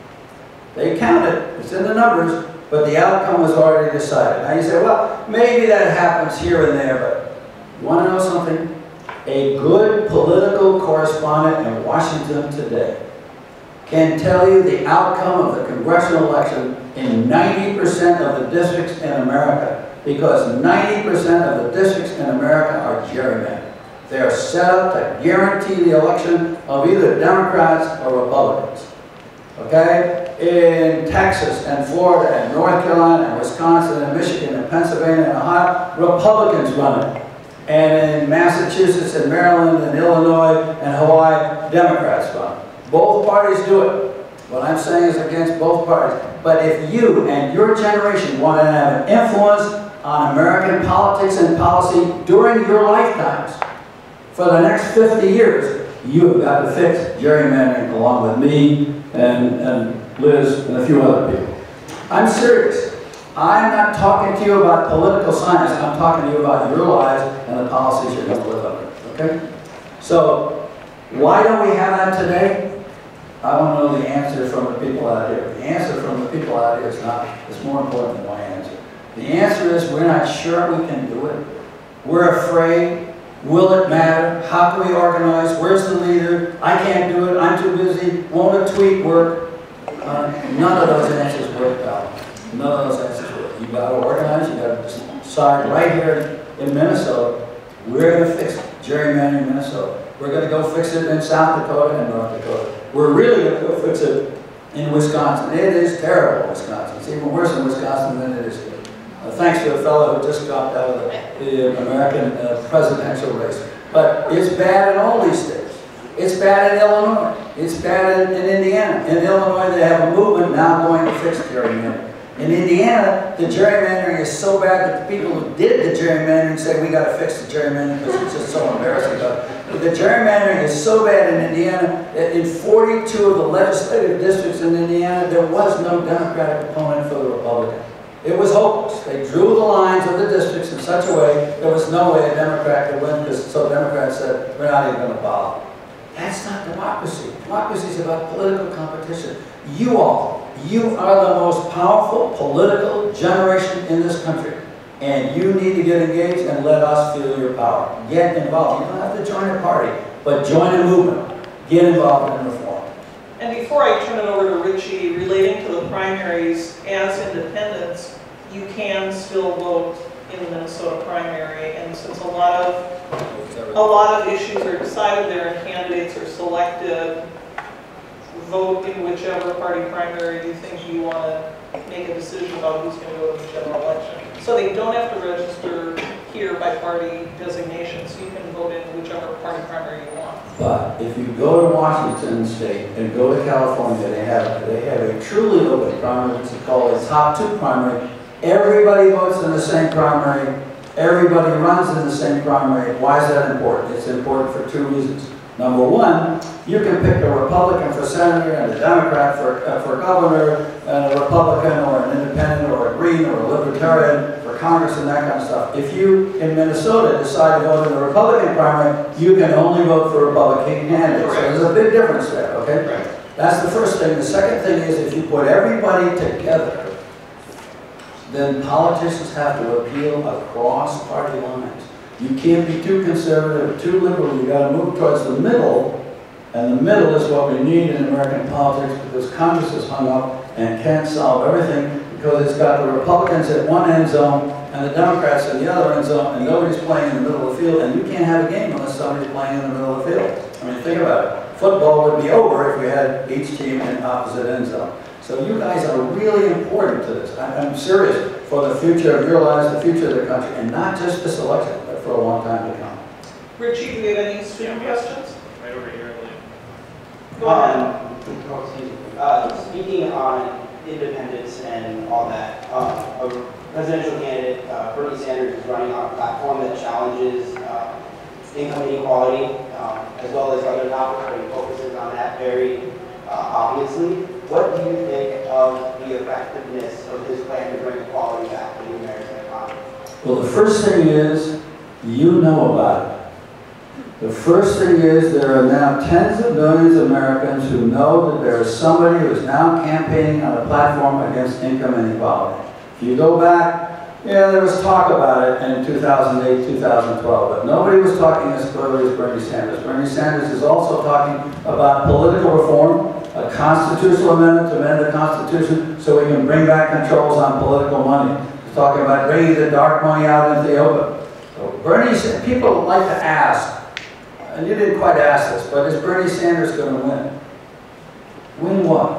They count it, it's in the numbers, but the outcome was already decided. Now you say, well, maybe that happens here and there, but you want to know something? A good political correspondent in Washington today can tell you the outcome of the congressional election in ninety percent of the districts in America, because ninety percent of the districts in America are gerrymandered. They are set up to guarantee the election of either Democrats or Republicans. Okay? In Texas and Florida and North Carolina and Wisconsin and Michigan and Pennsylvania and Ohio, Republicans run it. And in Massachusetts and Maryland and Illinois and Hawaii, Democrats run it. Both parties do it. What I'm saying is against both parties. But if you and your generation want to have an influence on American politics and policy during your lifetimes, for the next fifty years, you have got to fix gerrymandering along with me and, and Liz and a few other people. I'm serious. I'm not talking to you about political science. I'm talking to you about your lives and the policies you're going to live under. Okay? So, why don't we have that today? I want to know the answer from the people out here. The answer from the people out here is not, it's more important than my answer. The answer is we're not sure we can do it. We're afraid. Will it matter? How can we organize? Where's the leader? I can't do it. I'm too busy. Won't a tweet work? Uh, none of those answers work out. None of those answers work. You've got to organize. You've got to decide right here in Minnesota. We're going to fix gerrymandering in Minnesota. We're going to go fix it in South Dakota and North Dakota. We're really going to go fix it in Wisconsin. It is terrible in Wisconsin. It's even worse in Wisconsin than it is here. Uh, thanks to a fellow who just dropped out of the, the American uh, presidential race. But it's bad in all these states. It's bad in Illinois. It's bad in, in Indiana. In Illinois, they have a movement now going to fix gerrymandering. In Indiana, the gerrymandering is so bad that the people who did the gerrymandering say, we got to fix the gerrymandering because it's just so embarrassing. But the gerrymandering is so bad in Indiana that in forty-two of the legislative districts in Indiana, there was no Democratic opponent for the Republican. It was hopeless. They drew the lines of the districts in such a way there was no way a Democrat could win, because so Democrats said, we're not even going to bother. That's not democracy. Democracy is about political competition. You all, you are the most powerful political generation in this country. And you need to get engaged and let us feel your power. Get involved. You don't have to join a party, but join a movement. Get involved in reform. And before I turn it over to Richie, relating to the primaries, as independents, you can still vote in the Minnesota primary. And since a lot of a lot of issues are decided there and candidates are selected, vote in whichever party primary you think you want to make a decision about who's going to go to the general election. So they don't have to register here by party designation, so you can vote in whichever party primary you want. But if you go to Washington State and go to California, they have they have a truly open primary. It's called a top two primary. Everybody votes in the same primary. Everybody runs in the same primary. Why is that important? It's important for two reasons. Number one, you can pick a Republican for senator and a Democrat for, uh, for governor, and a Republican or an independent or a Green or a Libertarian for Congress and that kind of stuff. If you, in Minnesota, decide to vote in the Republican primary, you can only vote for Republican candidates. So there's a big difference there, okay? Right. That's the first thing. The second thing is if you put everybody together, then politicians have to appeal across party lines. You can't be too conservative or too liberal. You got to move towards the middle, and the middle is what we need in American politics, because Congress is hung up and can't solve everything because it's got the Republicans at one end zone and the Democrats at the other end zone, and nobody's playing in the middle of the field, and you can't have a game unless somebody's playing in the middle of the field. I mean, think about it. Football would be over if we had each team in opposite end zone. So you guys are really important to this. I'm serious for the future of your lives, the future of the country, and not just this election, but for a long time to come. Richie, do you have any student yeah, questions? Right over here, I believe. Go ahead. Um, uh, speaking on independence and all that, um, a presidential candidate, uh, Bernie Sanders, is running on a platform that challenges uh, income inequality, um, as well as other topics, but he focuses on that very uh, obviously. What do you think of the effectiveness of his plan to bring equality back to the American economy? Well, the first thing is, you know about it. The first thing is, there are now tens of millions of Americans who know that there is somebody who is now campaigning on a platform against income inequality. If you go back, yeah, there was talk about it in two thousand eight, two thousand twelve, but nobody was talking as clearly as Bernie Sanders. Bernie Sanders is also talking about political reform, a constitutional amendment to amend the Constitution so we can bring back controls on political money. He's talking about bringing the dark money out into the open. So Bernie, people like to ask, and you didn't quite ask this, but is Bernie Sanders going to win? Win what?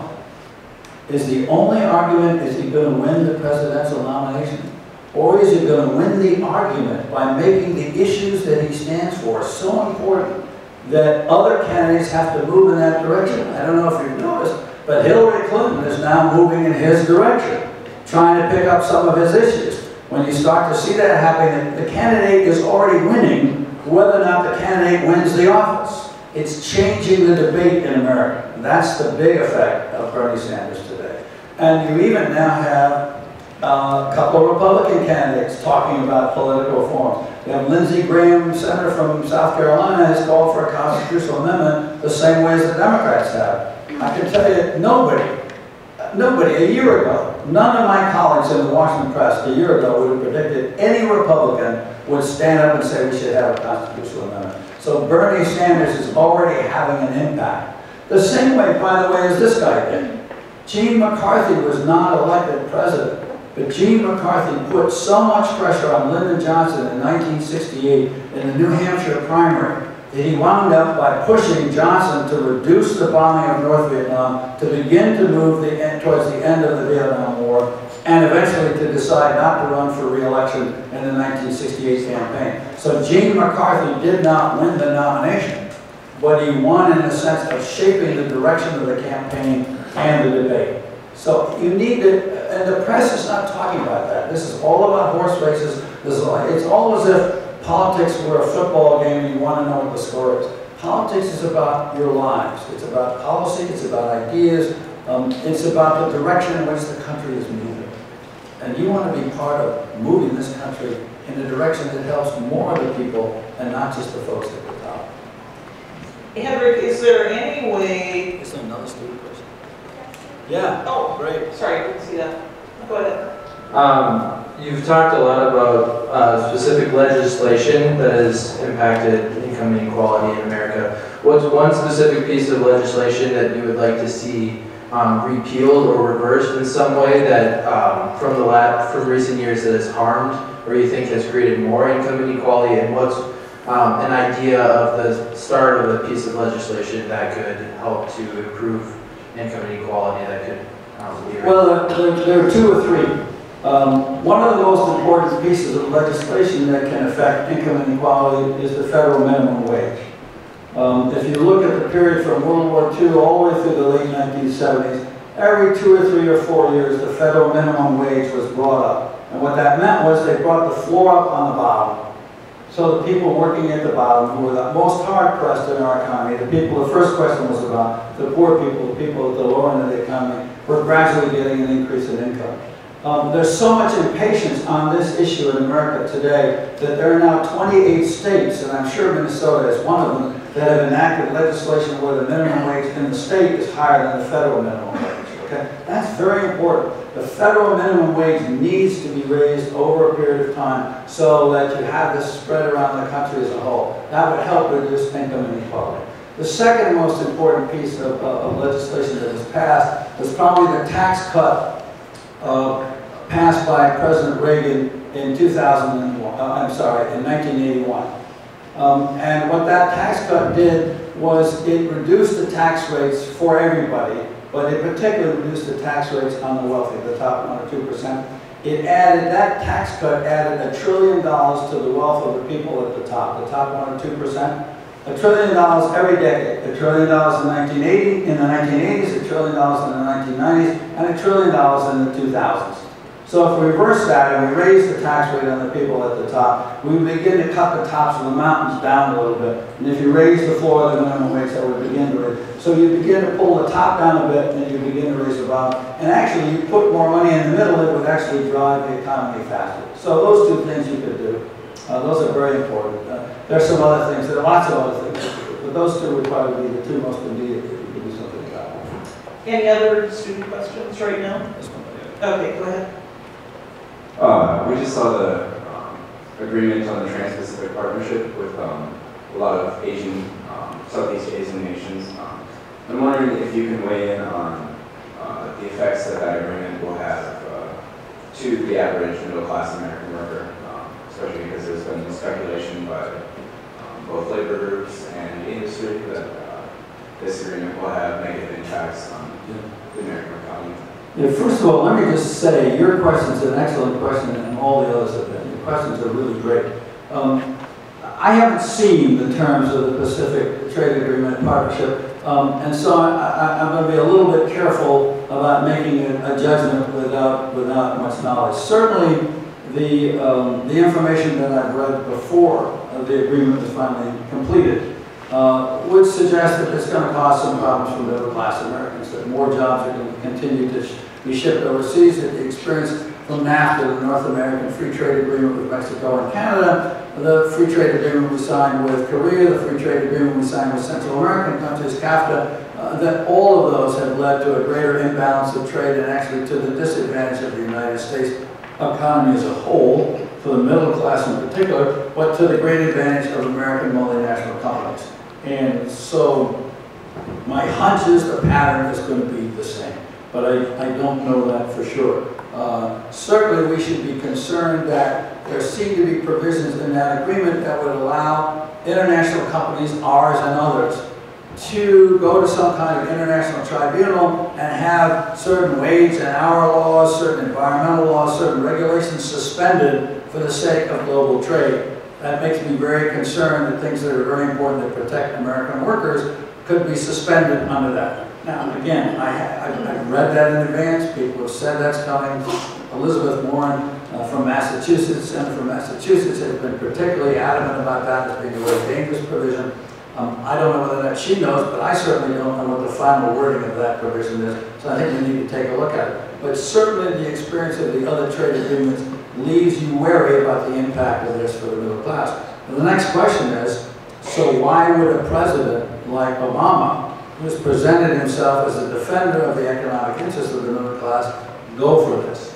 Is the only argument, is he going to win the presidential nomination? Or is he going to win the argument by making the issues that he stands for so important that other candidates have to move in that direction? I don't know if you've noticed, but Hillary Clinton is now moving in his direction, trying to pick up some of his issues. When you start to see that happening, the candidate is already winning whether or not the candidate wins the office. It's changing the debate in America. And that's the big effect of Bernie Sanders today. And you even now have uh, a couple of Republican candidates talking about political reforms. You have Lindsey Graham, senator from South Carolina, has called for a constitutional amendment the same way as the Democrats have. I can tell you, nobody, nobody, a year ago, none of my colleagues in the Washington press a year ago would have predicted any Republican would stand up and say we should have a constitutional amendment. So Bernie Sanders is already having an impact. The same way, by the way, as this guy did. Gene McCarthy was not elected president, but Gene McCarthy put so much pressure on Lyndon Johnson in nineteen sixty-eight in the New Hampshire primary that he wound up by pushing Johnson to reduce the bombing of North Vietnam, to begin to move the, towards the end of the Vietnam War, and eventually to decide not to run for re-election in the nineteen sixty-eight campaign. So Gene McCarthy did not win the nomination, but he won in the sense of shaping the direction of the campaign and the debate. So you need to, and the press is not talking about that. This is all about horse races. This is, it's all as if politics were a football game and you want to know what the score is. Politics is about your lives. It's about policy, it's about ideas, um, it's about the direction in which the country is moving. And you want to be part of moving this country in a direction that helps more of the people and not just the folks at the top. Hedrick, is there any way... Is there another stupid question? Yeah. Oh, great. Sorry, I didn't see that. Go ahead. Um, you've talked a lot about uh, specific legislation that has impacted income inequality in America. What's one specific piece of legislation that you would like to see um, repealed or reversed in some way that um, from the lab, from recent years that has harmed or you think has created more income inequality, and what's um, an idea of the start of a piece of legislation that could help to improve income inequality that could um, be Well, there, there are two or three. Um, one of the most important pieces of legislation that can affect income inequality is the federal minimum wage. Um, if you look at the period from World War Two all the way through the late nineteen seventies, every two or three or four years the federal minimum wage was brought up. And what that meant was they brought the floor up on the bottom. So the people working at the bottom, who were the most hard-pressed in our economy, the people the first question was about, the poor people, the people at the lower end of the economy, were gradually getting an increase in income. Um, there's so much impatience on this issue in America today that there are now twenty-eight states, and I'm sure Minnesota is one of them, that have enacted legislation where the minimum wage in the state is higher than the federal minimum wage. Okay? That's very important. The federal minimum wage needs to be raised over a period of time so that you have this spread around the country as a whole. That would help reduce income inequality. The second most important piece of, uh, of legislation that was passed was probably the tax cut Uh, passed by President Reagan in two thousand one, uh, I'm sorry, in nineteen eighty-one. Um, and what that tax cut did was it reduced the tax rates for everybody, but it particularly reduced the tax rates on the wealthy, the top one or two percent. It added, that tax cut added a trillion dollars to the wealth of the people at the top, the top one or two percent. A trillion dollars every decade. A trillion dollars in nineteen eighty, in the nineteen eighties, a trillion dollars in the nineteen nineties, and a trillion dollars in the two thousands. So if we reverse that and we raise the tax rate on the people at the top, we begin to cut the tops of the mountains down a little bit. And if you raise the floor of the minimum wage, that would begin to raise. So you begin to pull the top down a bit, and then you begin to raise the bottom. And actually, you put more money in the middle, it would actually drive the economy faster. So those two things you could do. Uh, those are very important. Uh, there's some other things, there are lots of other things, but those two would probably be the two most immediate that you could do something about. Any other student questions right now? Okay, go ahead. Uh, we just saw the um, agreement on the Trans-Pacific Partnership with um, a lot of Asian, um, Southeast Asian nations. Um, I'm wondering if you can weigh in on uh, the effects that that agreement will have uh, to the average middle-class American worker, um, especially because there's been speculation by um, both labor groups and industry that uh, this agreement will have negative impacts on the American economy. Yeah, first of all, let me just say, your question is an excellent question, and all the others have been. Your questions are really great. Um, I haven't seen the terms of the Pacific Trade Agreement Partnership, um, and so I, I, I'm going to be a little bit careful about making a, a judgment without, without much knowledge. Certainly, the, um, the information that I've read before uh, the agreement was finally completed Uh, would suggest that it's going to cause some problems for middle-class Americans, that more jobs are going to continue to sh be shipped overseas, that the experience from NAFTA, the North American Free Trade Agreement with Mexico and Canada, the free trade agreement we signed with Korea, the free trade agreement we signed with Central American countries, CAFTA, uh, that all of those have led to a greater imbalance of trade and actually to the disadvantage of the United States economy as a whole, for the middle class in particular, but to the great advantage of American multinational companies. And so my hunch is the pattern is going to be the same, but I, I don't know that for sure. Uh, certainly we should be concerned that there seem to be provisions in that agreement that would allow international companies, ours and others, to go to some kind of international tribunal and have certain wage and hour laws, certain environmental laws, certain regulations suspended for the sake of global trade. That makes me very concerned that things that are very important that protect American workers could be suspended under that. Now, again, I, I, I've read that in advance. People have said that's coming. Elizabeth Warren uh, from Massachusetts, Senator from Massachusetts, has been particularly adamant about that as being a very dangerous provision. Um, I don't know whether that she knows, but I certainly don't know what the final wording of that provision is. So I think we need to take a look at it. But certainly the experience of the other trade agreements leaves you wary about the impact of this for the middle class. And the next question is, so why would a president like Obama, who's presented himself as a defender of the economic interests of the middle class, go for this?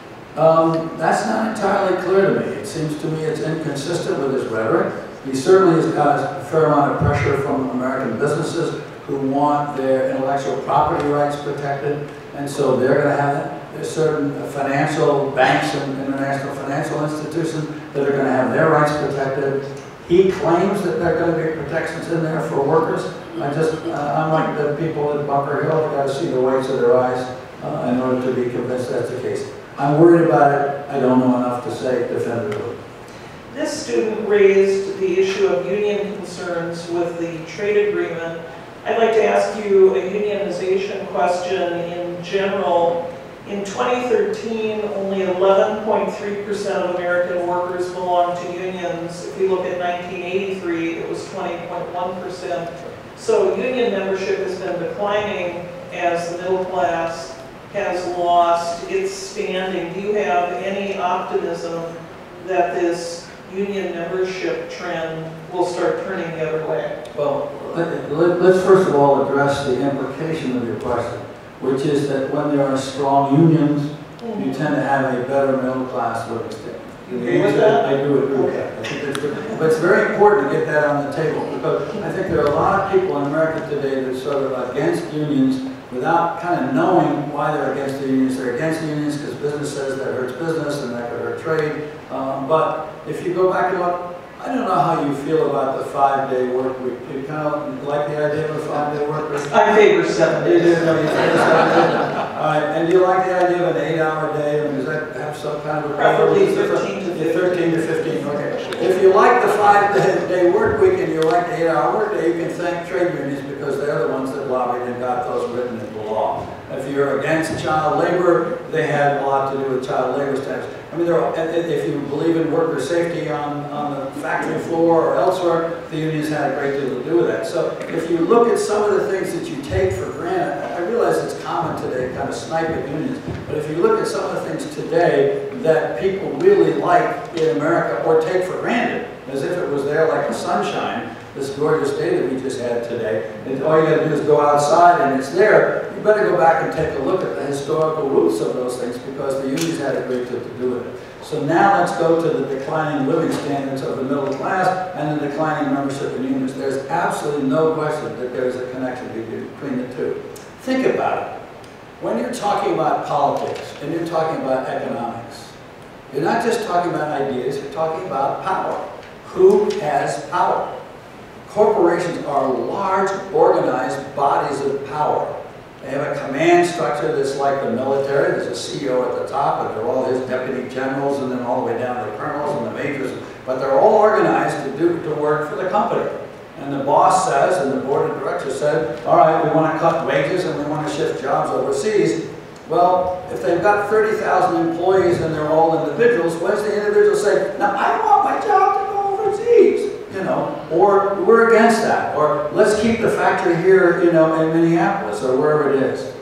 Um, that's not entirely clear to me. It seems to me it's inconsistent with his rhetoric. He certainly has got a fair amount of pressure from American businesses who want their intellectual property rights protected, and so they're going to have there's certain financial banks and international financial institutions that are going to have their rights protected. He claims that there are going to be protections in there for workers. I just, uh, unlike the people at Bunker Hill, got to see the whites of their eyes uh, in order to be convinced that's the case. I'm worried about it. I don't know enough to say definitively. This student raised the issue of union concerns with the trade agreement. I'd like to ask you a unionization question in general. In twenty thirteen, only eleven point three percent of American workers belonged to unions. If you look at nineteen eighty-three, it was twenty point one percent. So union membership has been declining as the middle class has lost its standing. Do you have any optimism that this union membership trend will start turning the other way? Well, let, let, let's first of all address the implication of your question, which is that when there are strong unions, mm-hmm. you tend to have a better middle class living standard. You agree with that? I do agree with that. I think that's good. But it's very important to get that on the table, because I think there are a lot of people in America today that are sort of against unions without kind of knowing why they're against the unions. They're against unions because business says that hurts business and that could hurt trade. Um, but if you go back and look, I don't know how you feel about the five-day work week. Do you kind of like the idea of a five-day work week? I favor seven days. You do, no, you favor seven days. All right, and do you like the idea of an eight-hour day? I mean, does that have some kind of a... Preferably thirteen to fifteen. thirteen to fifteen, okay. If you like the five-day work week and you like the eight-hour work day, you can thank trade unions because they're the ones that lobbied and got those written into law. If you're against child labor, they had a lot to do with child labor standards. I mean, there are, if you believe in worker safety on, on the factory floor or elsewhere, the unions had a great deal to do with that. So if you look at some of the things that you take for granted, I realize it's common today to kind of snipe at unions, but if you look at some of the things today that people really like in America or take for granted, as if it was there like the sunshine, this gorgeous day that we just had today, and all you got to do is go outside and it's there, you better go back and take a look at the historical roots of those things because the unions had a great deal to do with it. So now let's go to the declining living standards of the middle class and the declining membership in unions. There's absolutely no question that there's a connection between the two. Think about it. When you're talking about politics and you're talking about economics, you're not just talking about ideas, you're talking about power. Who has power? Corporations are large, organized bodies of power. They have a command structure that's like the military. There's a C E O at the top, and they're all his deputy generals, and then all the way down to the colonels and the majors. But they're all organized to do to work for the company. And the boss says, and the board of directors said, all right, we want to cut wages and we want to shift jobs overseas. Well, if they've got thirty thousand employees and they're all individuals, what does the individual say? Now, I want my job to go overseas. You know, or we're against that, or let's keep the factory here, you know, in Minneapolis or wherever it is.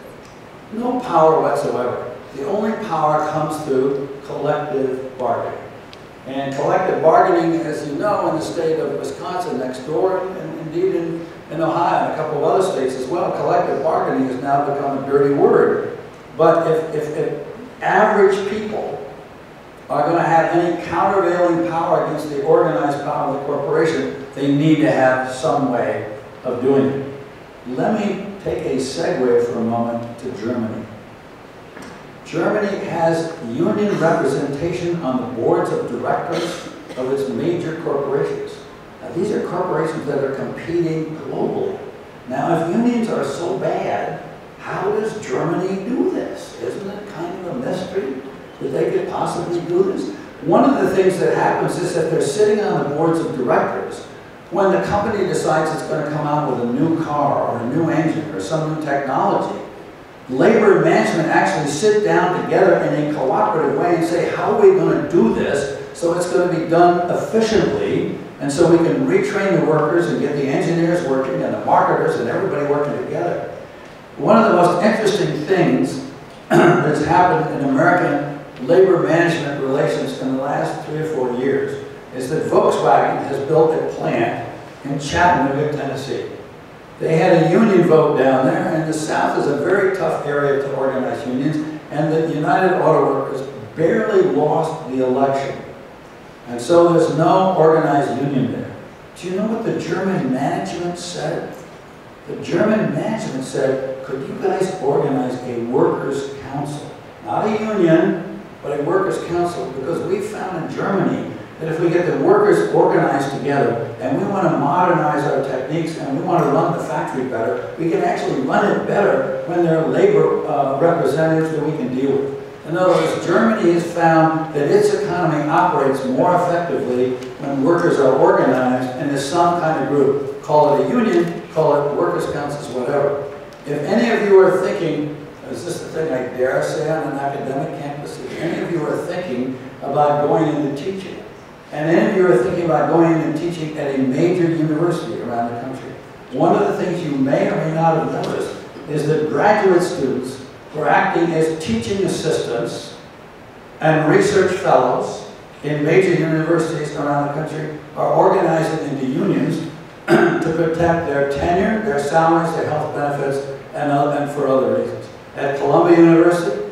No power whatsoever. The only power comes through collective bargaining. And collective bargaining, as you know, in the state of Wisconsin next door, and indeed in, in Ohio and a couple of other states as well, collective bargaining has now become a dirty word. But if, if, if average people are going to have any countervailing power against the organized power of the corporation, they need to have some way of doing it. Let me take a segue for a moment to Germany. Germany has union representation on the boards of directors of its major corporations. Now, these are corporations that are competing globally. Now, if unions are so bad, how does Germany do this? Isn't it kind of a mystery that they could possibly do this? One of the things that happens is that they're sitting on the boards of directors. When the company decides it's going to come out with a new car or a new engine or some new technology, labor and management actually sit down together in a cooperative way and say, how are we going to do this so it's going to be done efficiently, and so we can retrain the workers and get the engineers working and the marketers and everybody working together. One of the most interesting things that's happened in American labor management relations in the last three or four years is that Volkswagen has built a plant in Chattanooga, Tennessee. They had a union vote down there, and the South is a very tough area to organize unions, and the United Auto Workers barely lost the election. And so there's no organized union there. Do you know what the German management said? The German management said, could you guys organize a workers' council? Not a union, but a workers' council, because we found in Germany that if we get the workers organized together and we want to modernize our techniques and we want to run the factory better, we can actually run it better when there are labor uh, representatives that we can deal with. In other words, Germany has found that its economy operates more effectively when workers are organized and there's some kind of group. Call it a union, call it workers' councils, whatever. If any of you are thinking, is this the thing I dare say on an academic campus? If any of you are thinking about going into teaching, and any of you are thinking about going into teaching at a major university around the country, one of the things you may or may not have noticed is that graduate students who are acting as teaching assistants and research fellows in major universities around the country are organizing into unions to protect their tenure, their salaries, their health benefits, and, other, and for other reasons. At Columbia University,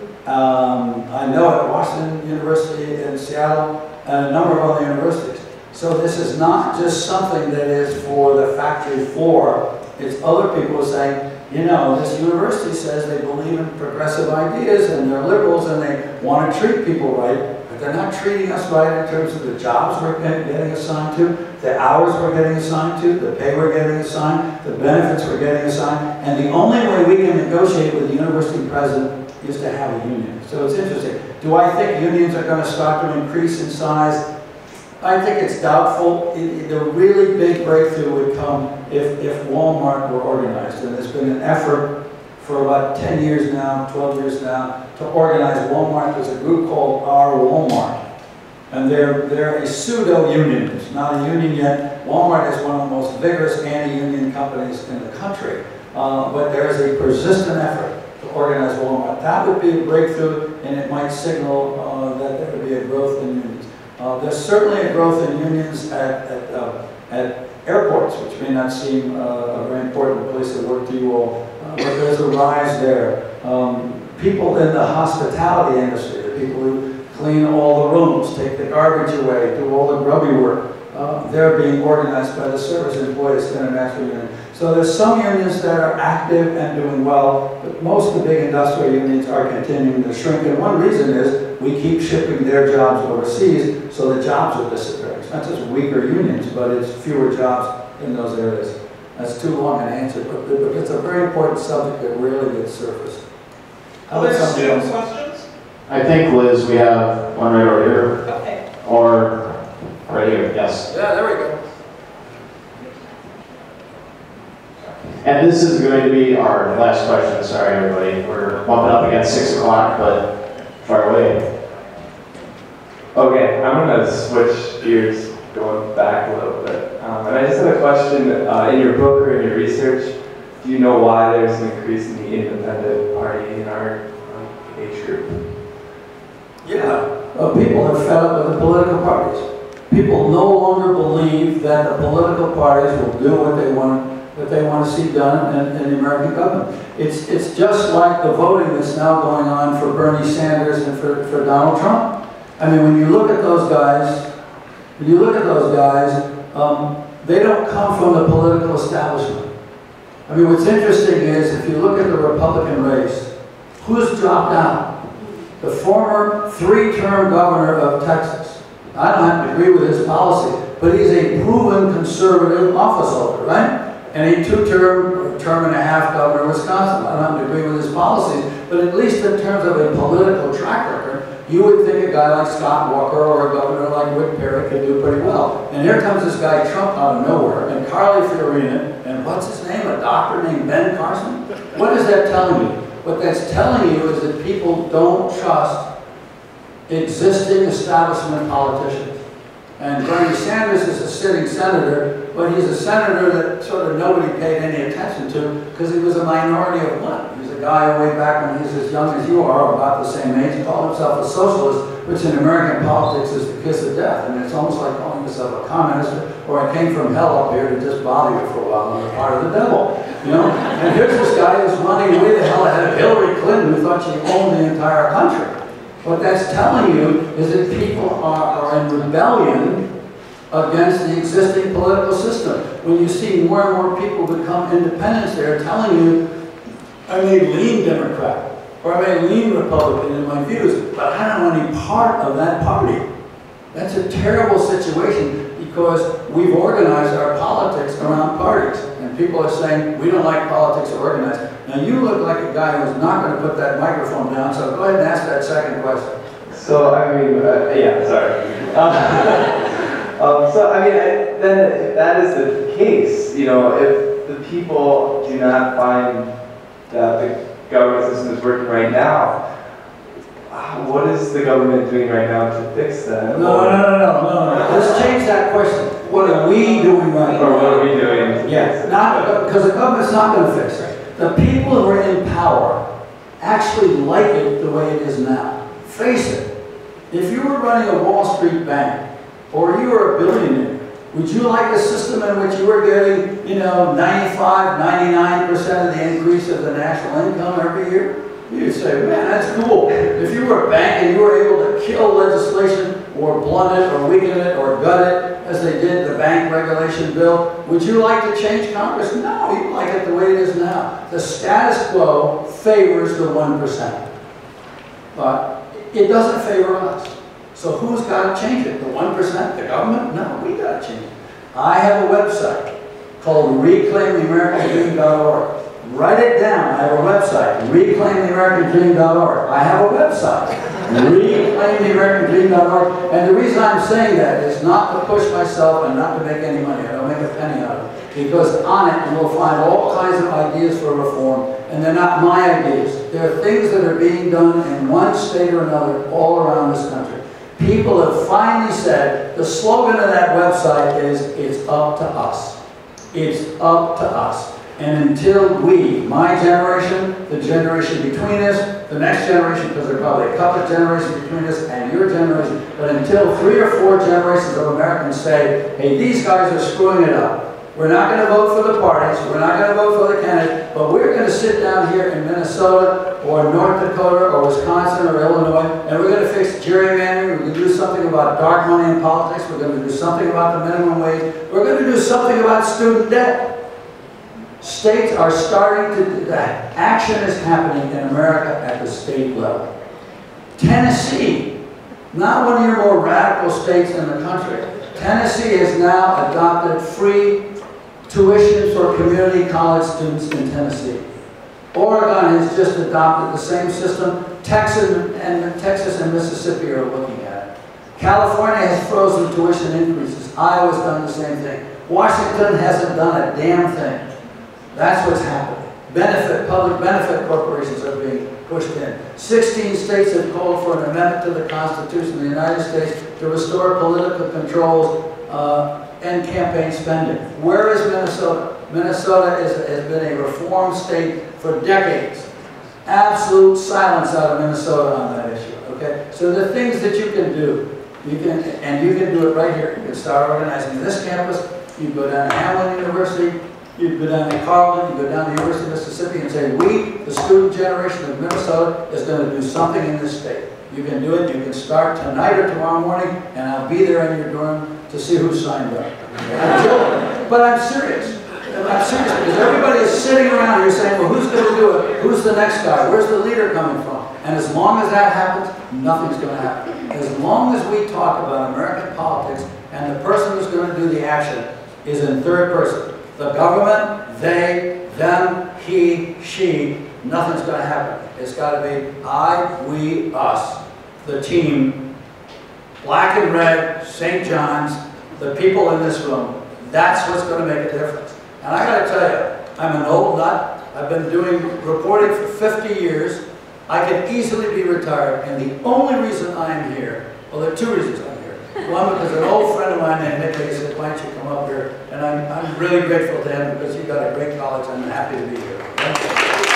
um, I know at Washington University in Seattle, and a number of other universities. So this is not just something that is for the factory floor. It's other people saying, you know, this university says they believe in progressive ideas and they're liberals and they want to treat people right, but they're not treating us right in terms of the jobs we're getting assigned to, the hours we're getting assigned to, the pay we're getting assigned, the benefits we're getting assigned, and the only way we can negotiate with the university president is to have a union. So it's interesting. Do I think unions are going to start to increase in size? I think it's doubtful. It, it, the really big breakthrough would come if, if Walmart were organized. And there's been an effort for about ten years now, twelve years now, to organize Walmart. There's a group called Our Walmart. And they're, they're a pseudo-union. It's not a union yet. Walmart is one of the most vigorous anti-union companies in the country. Uh, but there is a persistent effort to organize Walmart. That would be a breakthrough, and it might signal uh, that there would be a growth in unions. Uh, there's certainly a growth in unions at, at, uh, at airports, which may not seem uh, a very important place to work to you all, uh, but there's a rise there. Um, people in the hospitality industry, the people who clean all the rooms, take the garbage away, do all the grubby work, uh, they're being organized by the Service Employees International Union. So there's some unions that are active and doing well, but most of the big industrial unions are continuing to shrink. And one reason is we keep shipping their jobs overseas, so the jobs are disappearing. It's not just weaker unions, but it's fewer jobs in those areas. That's too long an answer, but, but it's a very important subject that rarely gets surfaced. How about something else? Questions? I think, Liz, we have one right over here. Okay. Or right here, yes. Yeah, there we go. And this is going to be our last question. Sorry, everybody. We're bumping up against six o'clock, but far away. Okay, I'm going to switch gears, going back a little bit. Um, and I just had a question. Uh, in your book or in your research, do you know why there's an increase in the independent party in our um, age group? Yeah, uh, people are fed up with the political parties. People no longer believe that the political parties will do what they want that they want to see done in, in the American government. It's, it's just like the voting that's now going on for Bernie Sanders and for, for Donald Trump. I mean, when you look at those guys, when you look at those guys, um, they don't come from the political establishment. I mean, what's interesting is if you look at the Republican race, who's dropped out? The former three-term governor of Texas. I don't have to agree with his policy, but he's a proven conservative office holder, right? And he two-term, term and a half governor of Wisconsin. I don't agree with his policies, but at least in terms of a political track record, you would think a guy like Scott Walker or a governor like Rick Perry could do pretty well. And here comes this guy Trump out of nowhere, and Carly Fiorina, and what's his name, a doctor named Ben Carson? What is that telling you? What that's telling you is that people don't trust existing establishment politicians. And Bernie Sanders is a sitting senator, but he's a senator that sort of nobody paid any attention to because he was a minority of one. He's a guy way back when he was as young as you are, about the same age, he called himself a socialist, which in American politics is the kiss of death. And it's almost like calling yourself a communist, or I came from hell up here to just bother you for a while, I'm a part of the devil. You know? And here's this guy who's running way the hell ahead of Hillary Clinton, who thought she owned the entire country. What that's telling you is that people are, are in rebellion against the existing political system. When you see more and more people become independents, they're telling you, I may lean Democrat, or I may lean Republican in my views, but I don't want any part of that party. That's a terrible situation because we've organized our politics around parties. And people are saying, we don't like politics organized. Now you look like a guy who's not going to put that microphone down, so go ahead and ask that second question. So, I mean, uh, yeah, sorry. Uh, um, so, I mean, I, then if that is the case, you know, if the people do not find that the government system is working right now, what is the government doing right now to fix that? No, no, no, no, no, no. Let's change that question. What are we doing right now? Or what are we doing? Yeah, not because the government's not going to fix it. The people who are in power actually like it the way it is now. Face it. If you were running a Wall Street bank, or you were a billionaire, would you like a system in which you were getting, you know, ninety-five, ninety-nine percent of the increase of the national income every year? You'd say, man, that's cool. If you were a bank and you were able to kill legislation or blunt it or weaken it or gut it, as they did the bank regulation bill, would you like to change Congress? No, you like it the way it is now. The status quo favors the one percent. But it doesn't favor us. So who's got to change it? The one percent? The government? No, we got to change it. I have a website called reclaim the american dream dot org. Write it down. I have a website, reclaim the american dream dot org. I have a website, reclaim the american dream dot org. And the reason I'm saying that is not to push myself and not to make any money. I don't make a penny out of it. Because on it, you'll find all kinds of ideas for reform, and they're not my ideas. They're things that are being done in one state or another all around this country. People have finally said, the slogan of that website is, it's up to us. It's up to us. And until we, my generation, the generation between us, the next generation, because there are probably a couple of generations between us and your generation, but until three or four generations of Americans say, hey, these guys are screwing it up. We're not going to vote for the parties, we're not going to vote for the candidate, but we're going to sit down here in Minnesota or North Dakota or Wisconsin or Illinois, and we're going to fix gerrymandering, we're going to do something about dark money in politics, we're going to do something about the minimum wage, we're going to do something about student debt. States are starting to do that. Action is happening in America at the state level. Tennessee, not one of your more radical states in the country, Tennessee has now adopted free tuition for community college students in Tennessee. Oregon has just adopted the same system. Texas and, Texas and Mississippi are looking at it. California has frozen tuition increases. Iowa's done the same thing. Washington hasn't done a damn thing. That's what's happening. Benefit, public benefit corporations are being pushed in. sixteen states have called for an amendment to the Constitution of the United States to restore political controls uh, and campaign spending. Where is Minnesota? Minnesota is, has been a reform state for decades. Absolute silence out of Minnesota on that issue. Okay, so the things that you can do, you can, and you can do it right here. You can start organizing this campus. You go down to Hamline University. You go down to Carleton, you go down to the University of Mississippi and say, we, the student generation of Minnesota, is going to do something in this state. You can do it, you can start tonight or tomorrow morning, and I'll be there in your dorm to see who signed up. I'm joking, but I'm serious. I'm serious, because everybody is sitting around here saying, well, who's going to do it? Who's the next guy? Where's the leader coming from? And as long as that happens, nothing's going to happen. As long as we talk about American politics, and the person who's going to do the action is in third person, The government, they, them, he, she, nothing's going to happen. It's got to be I, we, us, the team, black and red, Saint John's, the people in this room. That's what's going to make a difference. And I got to tell you, I'm an old nut. I've been doing reporting for fifty years. I could easily be retired, and the only reason I'm here, well, there are two reasons I'm here. One, because an old friend of mine named Nick said, why don't you come up here? And I'm, I'm really grateful to him because you've got a great college, and I'm happy to be here. Thank you.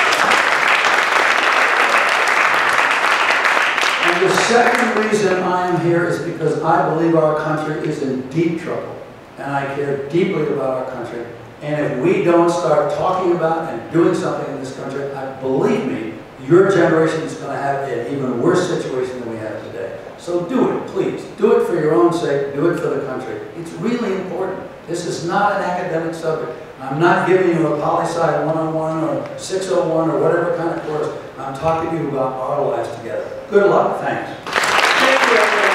And the second reason I'm here is because I believe our country is in deep trouble, and I care deeply about our country. And if we don't start talking about and doing something in this country, I believe me, your generation is going to have an even worse situation than we have today. So do it, please. Do it for your own sake. Do it for the country. It's really important. This is not an academic subject. I'm not giving you a poli-sci one oh one or six oh one or whatever kind of course. I'm talking to you about our lives together. Good luck. Thanks. Thank you, everyone.